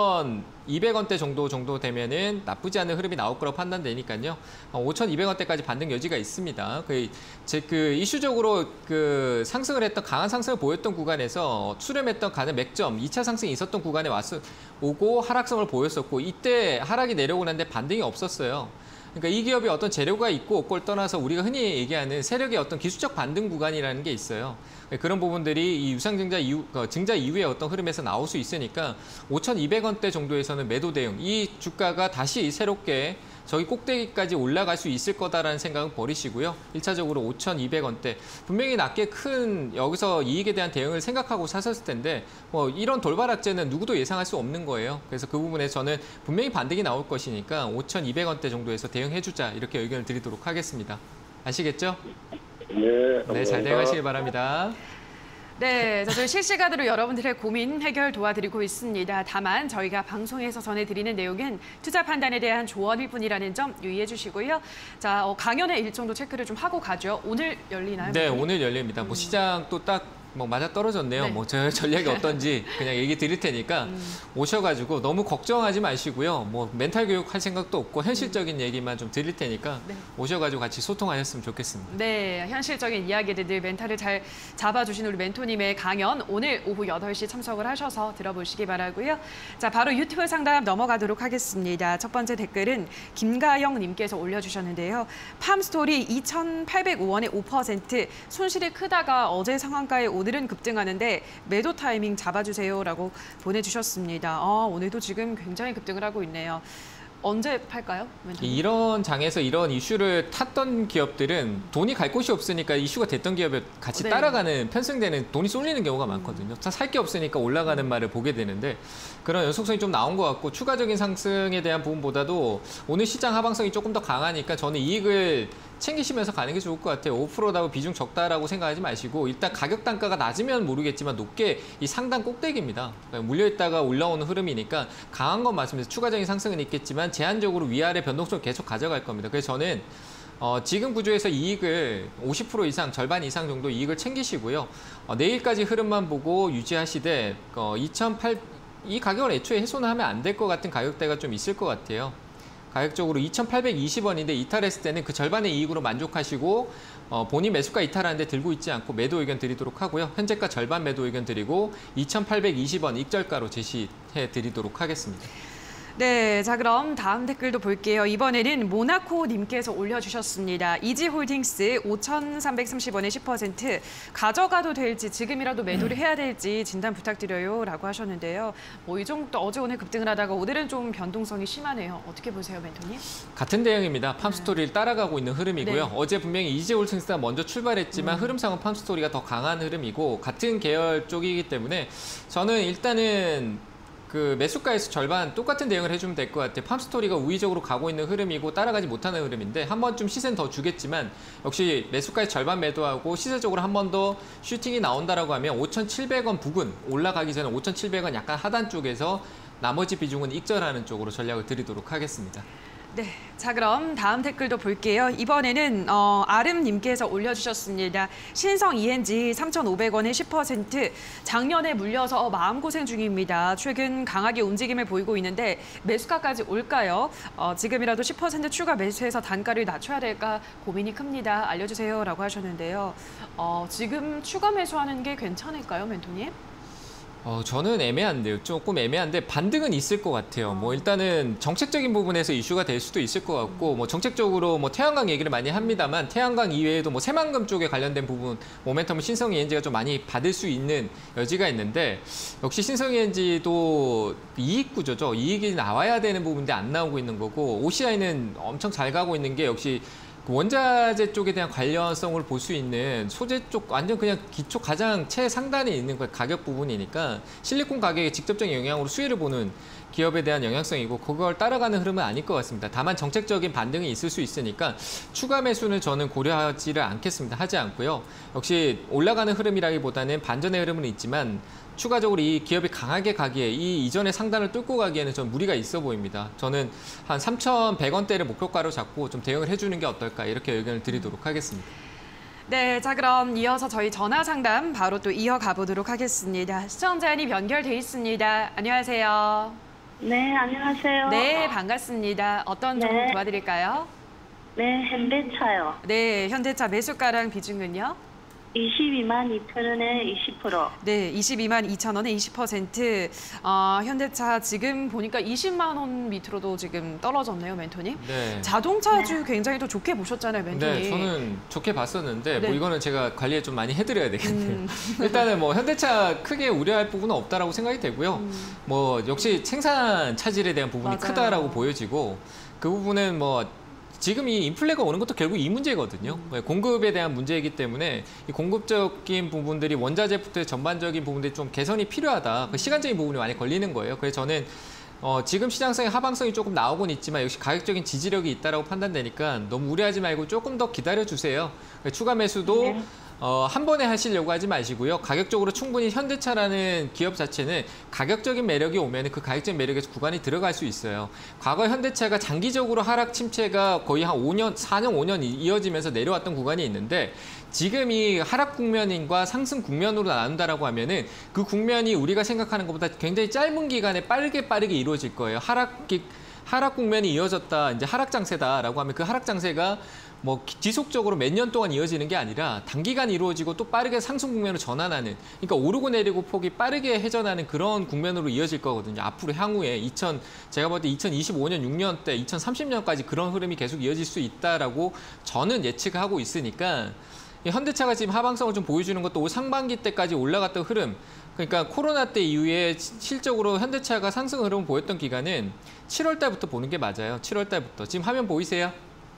오천이백 원대 정도 정도 되면은 나쁘지 않은 흐름이 나올 거라고 판단되니까요. 어, 오천이백 원대까지 반등 여지가 있습니다. 그, 제, 그 이슈적으로 그 상승을 했던 강한 상승을 보였던 구간에서 수렴했던 가는 맥점 이 차 상승이 있었던 구간에 왔어 오고 하락성을 보였었고 이때 하락이 내려오고 난데 반등이 없었어요. 그러니까 이 기업이 어떤 재료가 있고 없고를 떠나서 우리가 흔히 얘기하는 세력의 어떤 기술적 반등 구간이라는 게 있어요. 그런 부분들이 이 유상증자 이후, 증자 이후에 어떤 흐름에서 나올 수 있으니까 오천이백 원대 정도에서는 매도 대응, 이 주가가 다시 새롭게 저기 꼭대기까지 올라갈 수 있을 거다라는 생각은 버리시고요. 일 차적으로 오천이백 원대. 분명히 낮게 큰 여기서 이익에 대한 대응을 생각하고 사셨을 텐데 뭐 이런 돌발 악재는 누구도 예상할 수 없는 거예요. 그래서 그 부분에 저는 분명히 반등이 나올 것이니까 오천이백 원대 정도에서 대응해주자 이렇게 의견을 드리도록 하겠습니다. 아시겠죠? 네, 네, 잘 대응하시길 바랍니다. 네, 자, 저희 실시간으로 여러분들의 고민 해결 도와드리고 있습니다. 다만 저희가 방송에서 전해드리는 내용은 투자 판단에 대한 조언일 뿐이라는 점 유의해 주시고요. 자, 어, 강연의 일정도 체크를 좀 하고 가죠. 오늘 열리나요? 네, 오늘 열립니다. 뭐 시장 또 딱 뭐 맞아 떨어졌네요. 네. 뭐 저 전략이 어떤지 그냥 얘기 드릴 테니까 음. 오셔가지고 너무 걱정하지 마시고요. 뭐 멘탈 교육 할 생각도 없고 현실적인 얘기만 좀 드릴 테니까 네. 오셔가지고 같이 소통하셨으면 좋겠습니다. 네, 현실적인 이야기들 늘 멘탈을 잘 잡아주신 우리 멘토님의 강연 오늘 오후 여덟 시 참석을 하셔서 들어보시기 바라고요. 자, 바로 유튜브 상담 넘어가도록 하겠습니다. 첫 번째 댓글은 김가영 님께서 올려주셨는데요. 팜스토리 이천팔백오 원에 오 퍼센트 손실이 크다가 어제 상한가에 오늘은 급등하는데 매도 타이밍 잡아주세요라고 보내주셨습니다. 아, 오늘도 지금 굉장히 급등을 하고 있네요. 언제 팔까요? 멘토님? 이런 장에서 이런 이슈를 탔던 기업들은 돈이 갈 곳이 없으니까 이슈가 됐던 기업에 같이 네. 따라가는 편승되는 돈이 쏠리는 경우가 많거든요. 살 게 없으니까 올라가는 말을 보게 되는데 그런 연속성이 좀 나온 것 같고 추가적인 상승에 대한 부분보다도 오늘 시장 하방성이 조금 더 강하니까 저는 이익을 챙기시면서 가는 게 좋을 것 같아요. 오 퍼센트라고 비중 적다라고 생각하지 마시고 일단 가격 단가가 낮으면 모르겠지만 높게 이 상단 꼭대기입니다. 그러니까 물려있다가 올라오는 흐름이니까 강한 건 맞습니다. 추가적인 상승은 있겠지만 제한적으로 위아래 변동성을 계속 가져갈 겁니다. 그래서 저는 어, 지금 구조에서 이익을 오십 퍼센트 이상, 절반 이상 정도 이익을 챙기시고요. 어, 내일까지 흐름만 보고 유지하시되 어, 이천팔 이 가격을 애초에 해소는 하면 안 될 것 같은 가격대가 좀 있을 것 같아요. 가격적으로 이천팔백이십 원인데 이탈했을 때는 그 절반의 이익으로 만족하시고 어, 본인 매수가 이탈하는데 들고 있지 않고 매도 의견 드리도록 하고요. 현재가 절반 매도 의견 드리고 이천팔백이십 원 익절가로 제시해 드리도록 하겠습니다. 네, 자 그럼 다음 댓글도 볼게요. 이번에는 모나코님께서 올려주셨습니다. 이지홀딩스 오천삼백삼십 원에 십 퍼센트 가져가도 될지 지금이라도 매도를 해야 될지 진단 부탁드려요 라고 하셨는데요. 뭐 이 정도 어제 오늘 급등을 하다가 오늘은 좀 변동성이 심하네요. 어떻게 보세요, 멘토님? 같은 대응입니다. 팜스토리를 따라가고 있는 흐름이고요. 네. 어제 분명히 이지홀딩스가 먼저 출발했지만 음. 흐름상은 팜스토리가 더 강한 흐름이고 같은 계열 쪽이기 때문에 저는 일단은 그 매수가에서 절반 똑같은 대응을 해주면 될 것 같아요. 팜스토리가 우위적으로 가고 있는 흐름이고 따라가지 못하는 흐름인데 한 번쯤 시세는 더 주겠지만 역시 매수가의 절반 매도하고 시세적으로 한 번 더 슈팅이 나온다라고 하면 오천칠백 원 부근 올라가기 전에 오천칠백 원 약간 하단 쪽에서 나머지 비중은 익절하는 쪽으로 전략을 드리도록 하겠습니다. 네, 자 그럼 다음 댓글도 볼게요. 이번에는 어, 아름님께서 올려주셨습니다. 신성 이엔지 삼천오백 원에 십 퍼센트 작년에 물려서 마음고생 중입니다. 최근 강하게 움직임을 보이고 있는데 매수가까지 올까요? 어, 지금이라도 십 퍼센트 추가 매수해서 단가를 낮춰야 될까 고민이 큽니다. 알려주세요 라고 하셨는데요. 어, 지금 추가 매수하는 게 괜찮을까요, 멘토님? 어, 저는 애매한데요. 조금 애매한데 반등은 있을 것 같아요. 뭐 일단은 정책적인 부분에서 이슈가 될 수도 있을 것 같고 뭐 정책적으로 뭐 태양광 얘기를 많이 합니다만 태양광 이외에도 뭐 새만금 쪽에 관련된 부분 모멘텀을 신성이엔지가 좀 많이 받을 수 있는 여지가 있는데 역시 신성이엔지도 이익 구조죠. 이익이 나와야 되는 부분인데 안 나오고 있는 거고 오씨아이는 엄청 잘 가고 있는 게 역시 원자재 쪽에 대한 관련성을 볼 수 있는 소재 쪽 완전 그냥 기초 가장 최상단에 있는 가격 부분이니까 실리콘 가격에 직접적인 영향으로 수혜를 보는 기업에 대한 영향성이고 그걸 따라가는 흐름은 아닐 것 같습니다. 다만 정책적인 반등이 있을 수 있으니까 추가 매수는 저는 고려하지를 않겠습니다. 하지 않고요. 역시 올라가는 흐름이라기보다는 반전의 흐름은 있지만 추가적으로 이 기업이 강하게 가기에 이 이전의 상단을 뚫고 가기에는 좀 무리가 있어 보입니다. 저는 한 삼천백 원대를 목표가로 잡고 좀 대응을 해주는 게 어떨까 이렇게 의견을 드리도록 하겠습니다. 네, 자 그럼 이어서 저희 전화 상담 바로 또 이어가 보도록 하겠습니다. 시청자님 연결돼 있습니다. 안녕하세요. 네, 안녕하세요. 네, 반갑습니다. 어떤 네. 종목 도와드릴까요? 네, 현대차요. 네, 현대차 매수가랑 비중은요? 이십이만 이천 원에 이십 퍼센트. 네, 이십이만 이천 원에 이십 퍼센트. 어, 현대차 지금 보니까 이십만 원 밑으로도 지금 떨어졌네요, 멘토님. 네. 자동차주 굉장히 또 좋게 보셨잖아요, 멘토님. 네, 저는 좋게 봤었는데 네. 뭐 이거는 제가 관리에 좀 많이 해드려야 되겠네요. 음. 일단은 뭐 현대차 크게 우려할 부분은 없다라고 생각이 되고요. 음. 뭐 역시 생산 차질에 대한 부분이 맞아요. 크다라고 보여지고 그 부분은 뭐 지금 이 인플레가 오는 것도 결국 이 문제거든요. 음. 공급에 대한 문제이기 때문에 이 공급적인 부분들이 원자재부터 전반적인 부분들이 좀 개선이 필요하다. 그 시간적인 부분이 많이 걸리는 거예요. 그래서 저는 어, 지금 시장성의 하방성이 조금 나오곤 있지만 역시 가격적인 지지력이 있다라고 판단되니까 너무 우려하지 말고 조금 더 기다려주세요. 추가 매수도 네. 어, 한 번에 하시려고 하지 마시고요. 가격적으로 충분히 현대차라는 기업 자체는 가격적인 매력이 오면 그 가격적인 매력에서 구간이 들어갈 수 있어요. 과거 현대차가 장기적으로 하락 침체가 거의 한 오 년, 사 년, 오 년 이어지면서 내려왔던 구간이 있는데 지금 이 하락 국면과 상승 국면으로 나눈다라고 하면은 그 국면이 우리가 생각하는 것보다 굉장히 짧은 기간에 빠르게 빠르게 이루어질 거예요. 하락 하락 국면이 이어졌다, 이제 하락 장세다라고 하면 그 하락 장세가 뭐 지속적으로 몇 년 동안 이어지는 게 아니라 단기간 이루어지고 또 빠르게 상승 국면으로 전환하는, 그러니까 오르고 내리고 폭이 빠르게 회전하는 그런 국면으로 이어질 거거든요. 앞으로 향후에 이천 제가 볼 때 이천이십오 년 육 년 때 이천삼십 년까지 그런 흐름이 계속 이어질 수 있다라고 저는 예측하고 있으니까 현대차가 지금 하방성을 좀 보여주는 것도 올 상반기 때까지 올라갔던 흐름, 그러니까 코로나 때 이후에 실적으로 현대차가 상승 흐름을 보였던 기간은 칠월 달부터 보는 게 맞아요. 칠월 달부터. 지금 화면 보이세요?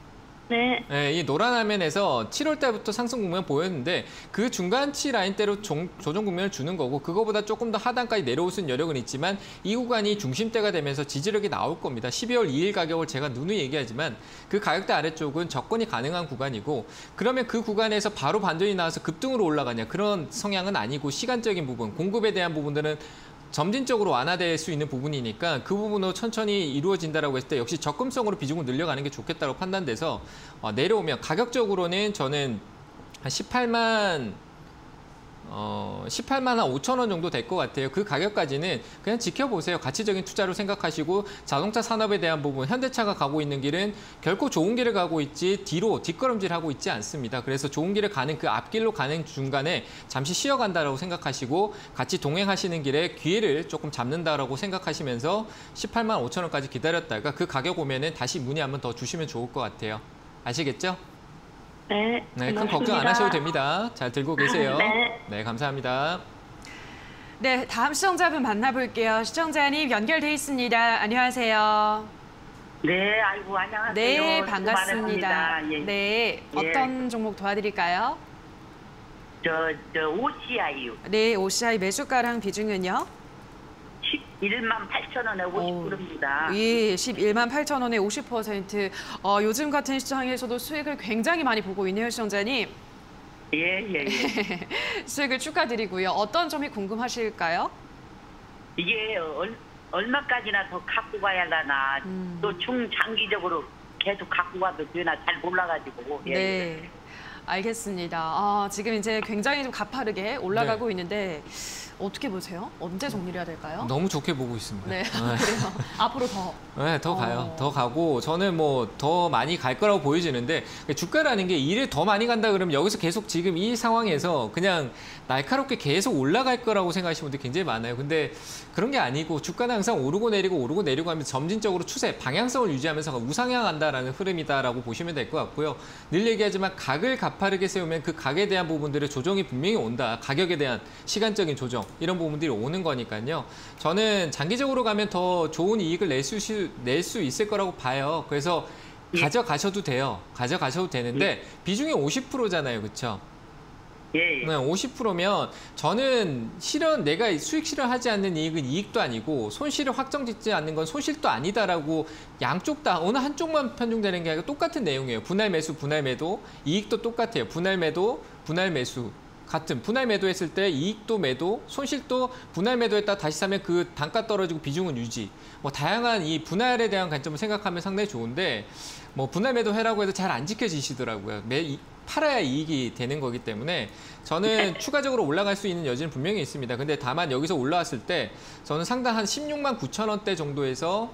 네. 네, 이 노란 화면에서 칠월 달부터 상승 국면 보였는데 그 중간치 라인대로 종, 조정 국면을 주는 거고 그거보다 조금 더 하단까지 내려올 수 있는 여력은 있지만 이 구간이 중심대가 되면서 지지력이 나올 겁니다. 십이월 이일 가격을 제가 누누이 얘기하지만 그 가격대 아래쪽은 접근이 가능한 구간이고 그러면 그 구간에서 바로 반전이 나와서 급등으로 올라가냐 그런 성향은 아니고 시간적인 부분, 공급에 대한 부분들은 점진적으로 완화될 수 있는 부분이니까 그 부분으로 천천히 이루어진다라고 했을 때 역시 적금성으로 비중을 늘려가는 게 좋겠다고 판단돼서 어, 내려오면 가격적으로는 저는 한 십팔만 어, 십팔만 오천 원 정도 될 것 같아요. 그 가격까지는 그냥 지켜보세요. 가치적인 투자로 생각하시고 자동차 산업에 대한 부분, 현대차가 가고 있는 길은 결코 좋은 길을 가고 있지 뒤로 뒷걸음질하고 있지 않습니다. 그래서 좋은 길을 가는 그 앞길로 가는 중간에 잠시 쉬어간다라고 생각하시고 같이 동행하시는 길에 기회를 조금 잡는다라고 생각하시면서 십팔만 오천 원까지 기다렸다가 그 가격 오면은 다시 문의 한번 더 주시면 좋을 것 같아요. 아시겠죠? 네. 네, 큰 고맙습니다. 걱정 안 하셔도 됩니다. 잘 들고 계세요. 네. 네, 감사합니다. 네, 다음 시청자분 만나볼게요. 시청자님 연결돼 있습니다. 안녕하세요. 네, 아이고 안녕하세요. 네, 수고 반갑습니다. 많으십니다. 예. 네, 예. 어떤 종목 도와드릴까요? 저, 저 오씨아이유 네, 오씨아이 매수가랑 비중은요? 십일만 팔천 원에 오십 퍼센트입니다. 예, 십일만 팔천 원에 오십 퍼센트. 어, 요즘 같은 시장에서도 수익을 굉장히 많이 보고 있네요, 시청자님. 예, 예, 예. 수익을 축하드리고요. 어떤 점이 궁금하실까요? 이게 얼, 얼마까지나 더 갖고 가야 하나, 음. 또 중장기적으로 계속 갖고 가도 되나 잘 몰라가지고. 예. 네, 알겠습니다. 아, 지금 이제 굉장히 좀 가파르게 올라가고 네. 있는데 어떻게 보세요? 언제 정리를 해야 될까요? 너무 좋게 보고 있습니다. 네, 그래요. 앞으로 더. 네, 더 가요. 어. 더 가고 저는 뭐 더 많이 갈 거라고 보여지는데 주가라는 게 일을 더 많이 간다 그러면 여기서 계속 지금 이 상황에서 그냥 날카롭게 계속 올라갈 거라고 생각하시는 분들이 굉장히 많아요. 근데 그런 게 아니고 주가는 항상 오르고 내리고 오르고 내리고 하면서 점진적으로 추세, 방향성을 유지하면서 우상향한다라는 흐름이다라고 보시면 될 것 같고요. 늘 얘기하지만 각을 가파르게 세우면 그 각에 대한 부분들의 조정이 분명히 온다. 가격에 대한 시간적인 조정. 이런 부분들이 오는 거니까요. 저는 장기적으로 가면 더 좋은 이익을 낼 수 낼 수 있을 거라고 봐요. 그래서 가져가셔도 돼요. 가져가셔도 되는데 비중이 오십 퍼센트잖아요. 그렇죠? 예, 예. 네, 오십 퍼센트면 저는 실현 내가 수익 실현하지 않는 이익은 이익도 아니고 손실을 확정짓지 않는 건 손실도 아니다라고 양쪽 다 어느 한쪽만 편중되는 게 아니라 똑같은 내용이에요. 분할 매수, 분할 매도, 이익도 똑같아요. 분할 매도, 분할 매수. 같은 분할 매도했을 때 이익도 매도, 손실도 분할 매도했다 다시 사면 그 단가 떨어지고 비중은 유지. 뭐 다양한 이 분할에 대한 관점을 생각하면 상당히 좋은데 뭐 분할 매도 해라고 해도 잘 안 지켜지시더라고요. 매 이, 팔아야 이익이 되는 거기 때문에 저는 추가적으로 올라갈 수 있는 여지는 분명히 있습니다. 근데 다만 여기서 올라왔을 때 저는 상당 한 십육만 구천 원대 정도에서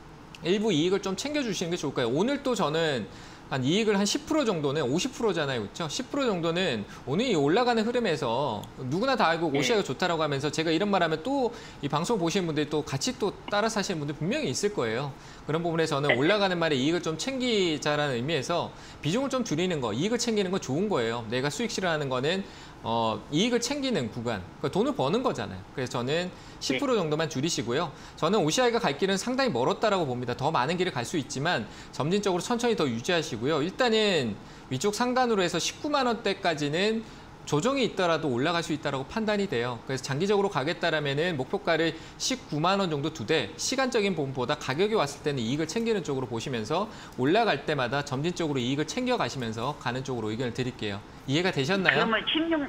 일부 이익을 좀 챙겨주시는 게 좋을까요? 오늘 또 저는 한 이익을 한 십 퍼센트 정도는 오십 퍼센트잖아요. 그렇죠? 십 퍼센트 정도는 오늘 이 올라가는 흐름에서 누구나 다 알고 오시아이가 좋다라고 하면서 제가 이런 말하면 또 이 방송 보시는 분들이 또 같이 또 따라 사시는 분들 분명히 있을 거예요. 그런 부분에 저는 올라가는 말에 이익을 좀 챙기자라는 의미에서 비중을 좀 줄이는 거, 이익을 챙기는 건 좋은 거예요. 내가 수익 실현하는 거는 어, 이익을 챙기는 구간, 그러니까 돈을 버는 거잖아요. 그래서 저는 십 퍼센트 정도만 줄이시고요. 저는 오씨아이가 갈 길은 상당히 멀었다라고 봅니다. 더 많은 길을 갈 수 있지만 점진적으로 천천히 더 유지하시고요. 일단은 위쪽 상단으로 해서 십구만 원대까지는 조정이 있더라도 올라갈 수 있다고 판단이 돼요. 그래서 장기적으로 가겠다라면은 목표가를 십구만 원 정도 두되 시간적인 부분보다 가격이 왔을 때는 이익을 챙기는 쪽으로 보시면서 올라갈 때마다 점진적으로 이익을 챙겨가시면서 가는 쪽으로 의견을 드릴게요. 이해가 되셨나요? 그러면 십육,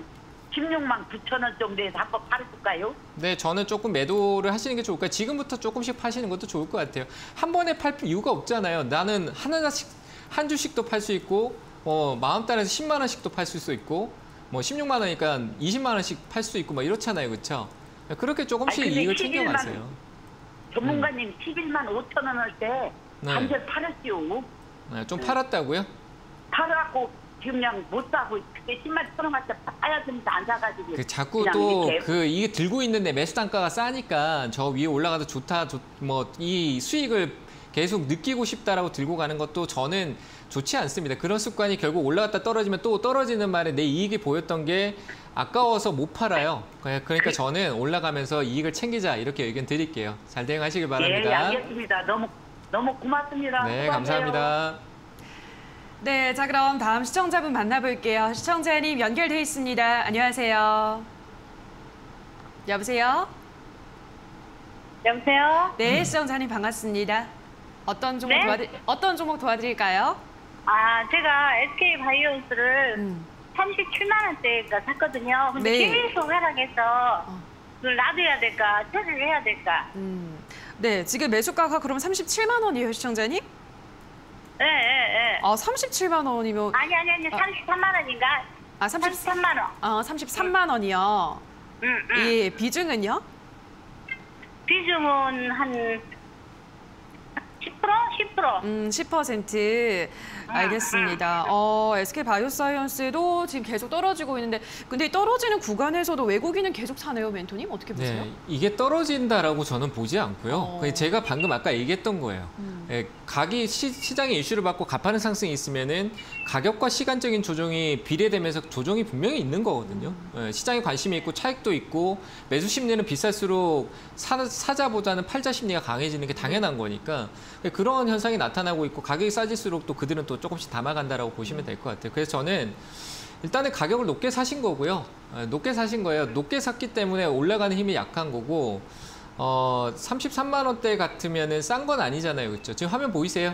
십육만 구천 원 정도에서 한번 팔아줄까요? 네, 저는 조금 매도를 하시는 게 좋을까요? 지금부터 조금씩 파시는 것도 좋을 것 같아요. 한 번에 팔 이유가 없잖아요. 나는 하나씩, 한 주씩도 팔 수 있고 어, 마음 따라서 십만 원씩도 팔 수 있고 뭐 십육만 원이니까 이십만 원씩 팔 수 있고 뭐 이렇잖아요. 그렇죠? 그렇게 조금씩 아니, 근데 이익을 십일만 챙겨가세요. 전문가님 십일만 오천 원 할 때 네. 반절 팔았지요. 네, 좀 팔았다고요? 팔아갖고 지금 그냥 못 사고 그때 십만 천 원 할 때 파야 됩니다. 안 사가지고. 그 자꾸 그냥 또 이렇게. 그 이게 들고 있는데 매수 단가가 싸니까 저 위에 올라가도 좋다, 뭐 이 수익을 계속 느끼고 싶다라고 들고 가는 것도 저는 좋지 않습니다. 그런 습관이 결국 올라갔다 떨어지면 또 떨어지는 말에 내 이익이 보였던 게 아까워서 못 팔아요. 그러니까 저는 올라가면서 이익을 챙기자 이렇게 의견 드릴게요. 잘 대응하시길 바랍니다. 예, 알겠습니다. 너무 너무 고맙습니다. 네, 수고하세요. 감사합니다. 네, 자 그럼 다음 시청자분 만나볼게요. 시청자님 연결돼 있습니다. 안녕하세요. 여보세요? 여보세요? 네, 시청자님 반갑습니다. 어떤 종목 네? 도와드 어떤 종목 도와드릴까요? 아, 제가 에스케이바이오스를 음. 삼십칠만 원대가 샀거든요. 근데 네. 계속 하락해서 그걸 놔둬야 될까, 처리를 해야 될까? 음. 네, 지금 매수가가 그럼 삼십칠만 원이에요, 시청자님? 예, 예, 예. 아, 삼십칠만 원이면 아니, 아니, 아니, 삼십삼만 원인가? 아, 삼십, 삼십삼만 원. 어, 삼십삼만 원이요. 응, 응. 예, 비중은요? 비중은 한 십 퍼센트? 십 퍼센트. 음, 십 퍼센트. 알겠습니다. 어, 에스케이바이오사이언스도 지금 계속 떨어지고 있는데, 근데 이 떨어지는 구간에서도 외국인은 계속 사네요, 멘토님? 어떻게 보세요? 네, 이게 떨어진다라고 저는 보지 않고요. 어. 그게 제가 방금 아까 얘기했던 거예요. 음. 예, 가기 시, 시장의 이슈를 받고 가파른 상승이 있으면은 가격과 시간적인 조정이 비례되면서 조정이 분명히 있는 거거든요. 예, 시장에 관심이 있고 차익도 있고 매수 심리는 비쌀수록 사, 사자보다는 팔자 심리가 강해지는 게 당연한 거니까 그런 현상이 나타나고 있고 가격이 싸질수록 또 그들은 또 조금씩 담아간다라고 보시면 될 것 같아요. 그래서 저는 일단은 가격을 높게 사신 거고요. 예, 높게 사신 거예요. 높게 샀기 때문에 올라가는 힘이 약한 거고 어, 삼십삼만 원대 같으면은 싼 건 아니잖아요. 그렇죠? 지금 화면 보이세요?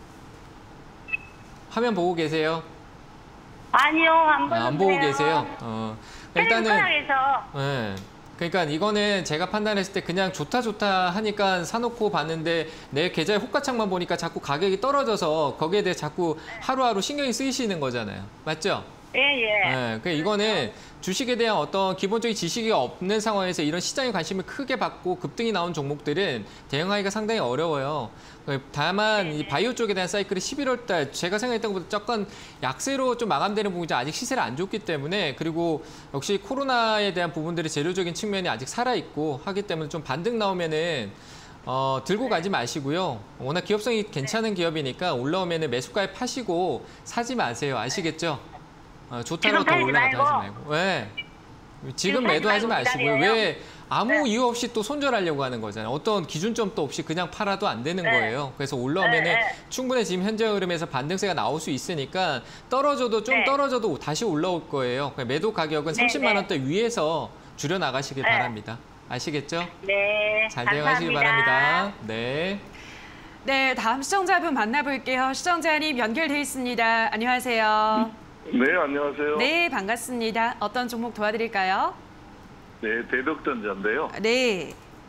화면 보고 계세요? 아니요, 안 보는데요. 아, 안 보고 계세요? 어, 일단은 일단은 예. 그러니까 이거는 제가 판단했을 때 그냥 좋다 좋다 하니까 사놓고 봤는데 내 계좌의 호가창만 보니까 자꾸 가격이 떨어져서 거기에 대해 자꾸 하루하루 신경이 쓰이시는 거잖아요. 맞죠? 예, 예. 네, 그 이거는 주식에 대한 어떤 기본적인 지식이 없는 상황에서 이런 시장의 관심을 크게 받고 급등이 나온 종목들은 대응하기가 상당히 어려워요. 다만 이 바이오 쪽에 대한 사이클이 십일월 달 제가 생각했던 것보다 조금 약세로 좀 마감되는 부분이 아직 시세를 안 줬기 때문에 그리고 역시 코로나에 대한 부분들이 재료적인 측면이 아직 살아있고 하기 때문에 좀 반등 나오면은 어, 들고 가지 마시고요. 워낙 기업성이 괜찮은 기업이니까 올라오면은 매수가에 파시고 사지 마세요. 아시겠죠? 어, 좋다고 더 올라가다 하지 말고. 왜? 지금 지금 매도하지 팔지 마시고요. 말고 왜 아무 네. 이유 없이 또 손절하려고 하는 거잖아요. 어떤 기준점도 없이 그냥 팔아도 안 되는 네. 거예요. 그래서 올라오면은 네, 네. 충분히 지금 현재 흐름에서 반등세가 나올 수 있으니까 떨어져도 좀 네. 떨어져도 다시 올라올 거예요. 매도 가격은 네, 삼십만 네. 원대 위에서 줄여 나가시길 네. 바랍니다. 아시겠죠? 네. 잘 대응하시길 감사합니다. 바랍니다. 네. 네, 다음 시청자분 만나볼게요. 시청자님 연결돼 있습니다. 안녕하세요. 네, 안녕하세요. 네, 반갑습니다. 어떤 종목 도와드릴까요? 네, 대덕전자인데요. 네.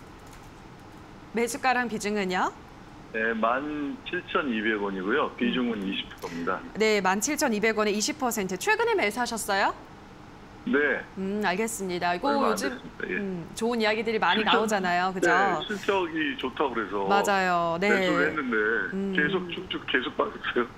매수가랑 비중은요? 네, 만 칠천이백 원이고요. 비중은 이십 퍼센트입니다. 네, 만 칠천이백 원에 이십 퍼센트. 최근에 매수하셨어요? 네. 음, 알겠습니다. 이거 얼마 안 요즘 됐습니다. 예. 음, 좋은 이야기들이 많이 실적- 나오잖아요. 그죠? 네, 실적이 좋다고 그래서 맞아요. 네. 매수를 했는데 음. 계속 쭉쭉 계속 빠졌어요.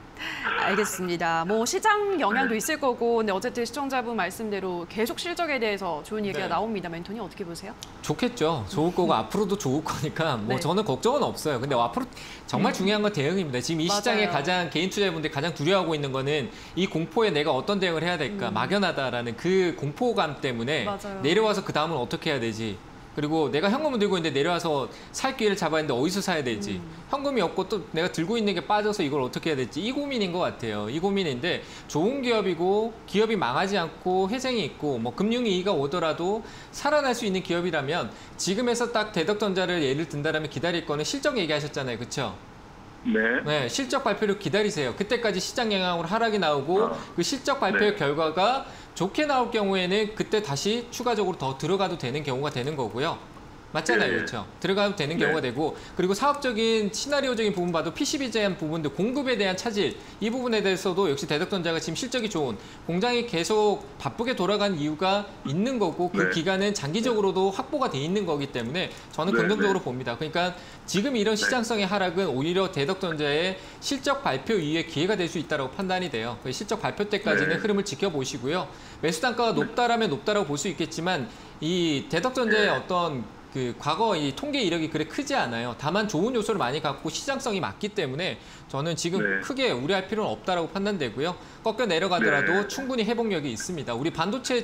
알겠습니다. 뭐 시장 영향도 있을 거고, 근데 어쨌든 시청자분 말씀대로 계속 실적에 대해서 좋은 얘기가 네. 나옵니다. 멘토님 어떻게 보세요? 좋겠죠. 좋을 거고 앞으로도 좋을 거니까 뭐 네. 저는 걱정은 없어요. 근데 앞으로 정말 중요한 건 대응입니다. 지금 이 맞아요. 시장에 가장 개인 투자자분들이 가장 두려워하고 있는 거는 이 공포에 내가 어떤 대응을 해야 될까 막연하다라는 그 공포감 때문에 맞아요. 내려와서 그 다음은 어떻게 해야 되지? 그리고 내가 현금을 들고 있는데 내려와서 살 기회를 잡아야 하는데 어디서 사야 될지 음. 현금이 없고 또 내가 들고 있는 게 빠져서 이걸 어떻게 해야 될지 이 고민인 것 같아요. 이 고민인데 좋은 기업이고 기업이 망하지 않고 회생이 있고 뭐 금융위기가 오더라도 살아날 수 있는 기업이라면 지금에서 딱 대덕전자를 예를 든다라면 기다릴 거는 실적 얘기하셨잖아요. 그렇죠? 네. 네, 실적 발표를 기다리세요. 그때까지 시장 영향으로 하락이 나오고 아, 그 실적 발표의 네. 결과가 좋게 나올 경우에는 그때 다시 추가적으로 더 들어가도 되는 경우가 되는 거고요. 맞잖아요. 네. 그렇죠? 들어가도 되는 네. 경우가 되고 그리고 사업적인 시나리오적인 부분 봐도 피시비에 대한 부분들 공급에 대한 차질 이 부분에 대해서도 역시 대덕전자가 지금 실적이 좋은 공장이 계속 바쁘게 돌아간 이유가 있는 거고 그 네. 기간은 장기적으로도 확보가 돼 있는 거기 때문에 저는 네, 긍정적으로 네. 봅니다. 그러니까 지금 이런 시장성의 하락은 오히려 대덕전자의 실적 발표 이후에 기회가 될 수 있다고 판단이 돼요. 그 실적 발표 때까지는 네. 흐름을 지켜보시고요. 매수 단가가 높다라면 높다라고 볼 수 있겠지만 이 대덕전자의 네. 어떤 그 과거 이 통계 이력이 그래 크지 않아요. 다만 좋은 요소를 많이 갖고 시장성이 맞기 때문에 저는 지금 네. 크게 우려할 필요는 없다라고 판단되고요. 꺾여 내려가더라도 네. 충분히 회복력이 있습니다. 우리 반도체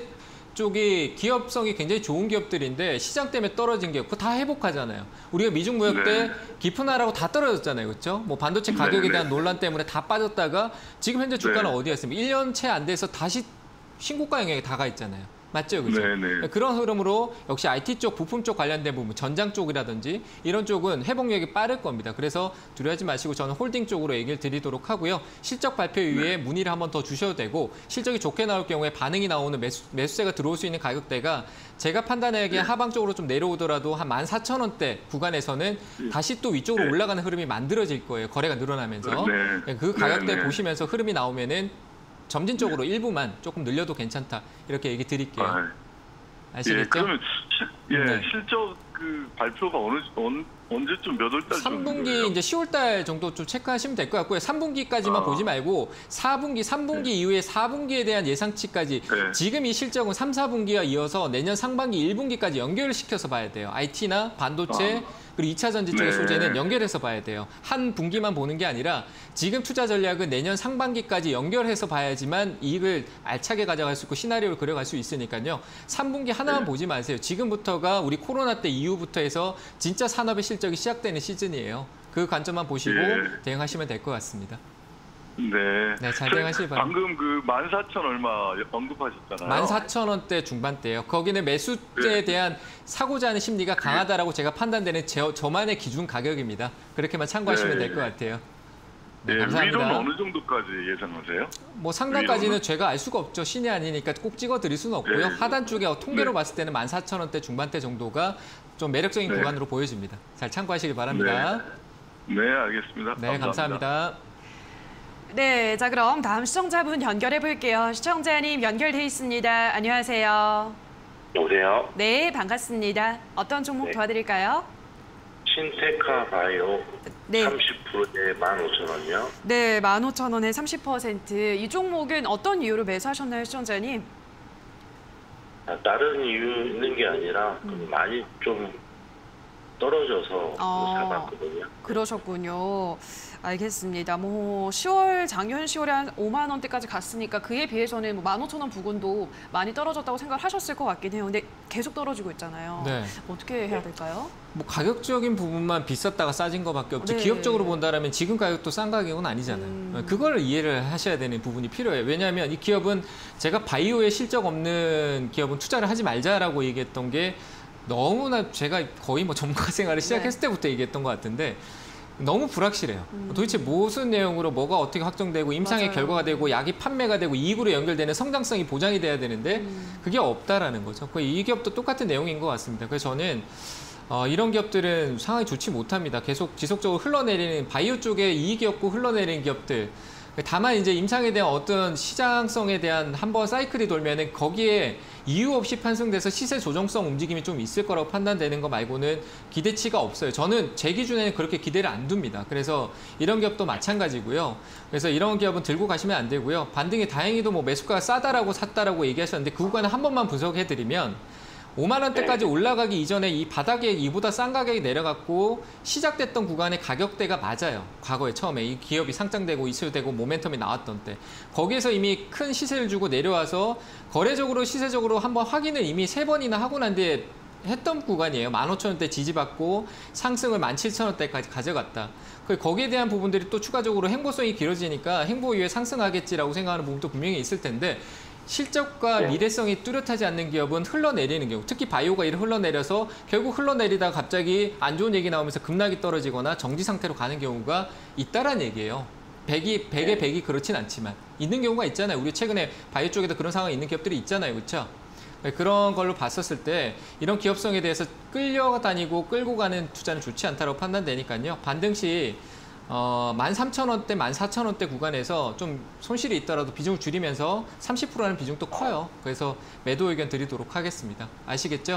쪽이 기업성이 굉장히 좋은 기업들인데 시장 때문에 떨어진 기업 그거 다 회복하잖아요. 우리가 미중 무역 때 네. 깊은 하라고 다 떨어졌잖아요. 그렇죠? 뭐 반도체 가격에 네, 대한 네. 논란 때문에 다 빠졌다가 지금 현재 주가는 네. 어디였습니까? 일 년 채 안 돼서 다시 신고가 영역에 다가 있잖아요. 맞죠? 그죠? 네, 네. 그런 흐름으로 역시 아이티 쪽, 부품 쪽 관련된 부분, 전장 쪽이라든지 이런 쪽은 회복력이 빠를 겁니다. 그래서 두려워하지 마시고 저는 홀딩 쪽으로 얘기를 드리도록 하고요. 실적 발표 이후에 문의를 한번 더 주셔도 되고 실적이 좋게 나올 경우에 반응이 나오는 매수, 매수세가 들어올 수 있는 가격대가 제가 판단하기에 하방 쪽으로 좀 내려오더라도 한 만 사천 원대 구간에서는 다시 또 위쪽으로 네. 올라가는 흐름이 만들어질 거예요. 거래가 늘어나면서. 네. 그 가격대 네, 네. 보시면서 흐름이 나오면은 점진적으로 일부만 조금 늘려도 괜찮다. 이렇게 얘기 드릴게요. 아, 아시겠죠? 예, 그러면 시, 예, 네. 실적 그 발표가 어느 언, 언제쯤 몇 월달 삼 분기 정도예요? 이제 시월 달 정도 좀 체크하시면 될 것 같고요. 삼 분기까지만 아. 보지 말고 사 분기, 삼 분기 네. 이후에 사 분기에 대한 예상치까지 네. 지금 이 실적은 삼, 사 분기와 이어서 내년 상반기 일 분기까지 연결시켜서 봐야 돼요. 아이티나 반도체 아. 그리고 이 차 전지 쪽의 네. 소재는 연결해서 봐야 돼요. 한 분기만 보는 게 아니라 지금 투자 전략은 내년 상반기까지 연결해서 봐야지만 이익을 알차게 가져갈 수 있고 시나리오를 그려갈 수 있으니까요. 삼 분기 하나만 네. 보지 마세요. 지금부터가 우리 코로나 때 이후부터 해서 진짜 산업의 실적이 시작되는 시즌이에요. 그 관점만 보시고 예. 대응하시면 될 것 같습니다. 네. 네, 잘 대응하시기 바랍니다. 방금 그 만 사천 얼마 언급하셨잖아요. 만 사천 원대 중반대예요. 거기는 매수자에 네. 대한 사고자 하는 심리가 강하다라고 제가 판단되는 제, 저만의 기준 가격입니다. 그렇게만 참고하시면 네. 될 것 같아요. 네, 네, 감사합니다. 위로는 어느 정도까지 예상하세요? 뭐 상단까지는 위로는? 제가 알 수가 없죠. 신이 아니니까 꼭 찍어드릴 수는 없고요. 네. 하단 쪽에 통계로 네. 봤을 때는 만 사천 원대 중반대 정도가 좀 매력적인 네. 구간으로 보여집니다. 잘 참고하시기 바랍니다. 네, 알겠습니다. 네, 감사합니다. 네, 자 그럼 다음 시청자분 연결해 볼게요. 시청자님 연결돼 있습니다. 안녕하세요. 여보세요? 네, 반갑습니다. 어떤 종목 네. 도와드릴까요? 신테카 바이오 네. 삼십 퍼센트에 만 오천 원요? 네, 만 오천 원에 삼십 퍼센트. 이 종목은 어떤 이유로 매수하셨나요, 시청자님? 아, 다른 이유 있는 게 아니라 그 많이 좀 떨어져서 어. 사봤거든요. 그러셨군요. 알겠습니다. 뭐 시월 작년 시월에 한 오만 원대까지 갔으니까 그에 비해서는 뭐 만 오천 원 부근도 많이 떨어졌다고 생각을 하셨을 것 같긴 해요. 근데 계속 떨어지고 있잖아요. 네. 어떻게 해야 될까요? 뭐 가격적인 부분만 비쌌다가 싸진 것밖에 없지 네. 기업적으로 본다면 지금 가격도 싼 가격은 아니잖아요. 음. 그걸 이해를 하셔야 되는 부분이 필요해요. 왜냐하면 이 기업은 제가 바이오에 실적 없는 기업은 투자를 하지 말자라고 얘기했던 게 너무나 제가 거의 뭐 전문가 생활을 시작했을 네. 때부터 얘기했던 것 같은데 너무 불확실해요. 음. 도대체 무슨 내용으로 뭐가 어떻게 확정되고 임상의 맞아요. 결과가 되고 약이 판매가 되고 이익으로 연결되는 성장성이 보장이 돼야 되는데 음. 그게 없다라는 거죠. 이 기업도 똑같은 내용인 것 같습니다. 그래서 저는 어, 이런 기업들은 상황이 좋지 못합니다. 계속 지속적으로 흘러내리는 바이오 쪽에 이익이 없고 흘러내리는 기업들. 다만 이제 임상에 대한 어떤 시장성에 대한 한번 사이클이 돌면은 거기에 이유 없이 판승돼서 시세 조정성 움직임이 좀 있을 거라고 판단되는 거 말고는 기대치가 없어요. 저는 제 기준에는 그렇게 기대를 안 둡니다. 그래서 이런 기업도 마찬가지고요. 그래서 이런 기업은 들고 가시면 안 되고요. 반등이 다행히도 뭐 매수가가 싸다라고 샀다라고 얘기하셨는데 그 구간을 한 번만 분석해드리면 오만 원대까지 올라가기 이전에 이 바닥에 이보다 싼 가격이 내려갔고 시작됐던 구간의 가격대가 맞아요. 과거에 처음에 이 기업이 상장되고 이슈되고 모멘텀이 나왔던 때. 거기에서 이미 큰 시세를 주고 내려와서 거래적으로 시세적으로 한번 확인을 이미 세 번이나 하고 난 뒤에 했던 구간이에요. 만 오천 원대 지지받고 상승을 만 칠천 원대까지 가져갔다. 거기에 대한 부분들이 또 추가적으로 행보성이 길어지니까 행보 이후에 상승하겠지라고 생각하는 부분도 분명히 있을 텐데 실적과 네. 미래성이 뚜렷하지 않는 기업은 흘러내리는 경우, 특히 바이오가 이를 흘러내려서 결국 흘러내리다가 갑자기 안 좋은 얘기 나오면서 급락이 떨어지거나 정지 상태로 가는 경우가 있다라는 얘기예요. 백이, 백에 백이 그렇진 않지만 있는 경우가 있잖아요. 우리 최근에 바이오 쪽에도 그런 상황이 있는 기업들이 있잖아요. 그렇죠? 그런 걸로 봤었을 때 이런 기업성에 대해서 끌려다니고 끌고 가는 투자는 좋지 않다고 판단되니까요. 반등 시 어, 만 삼천 원대, 만 사천 원대 구간에서 좀 손실이 있더라도 비중을 줄이면서 삼십 퍼센트라는 비중도 커요. 그래서 매도 의견 드리도록 하겠습니다. 아시겠죠?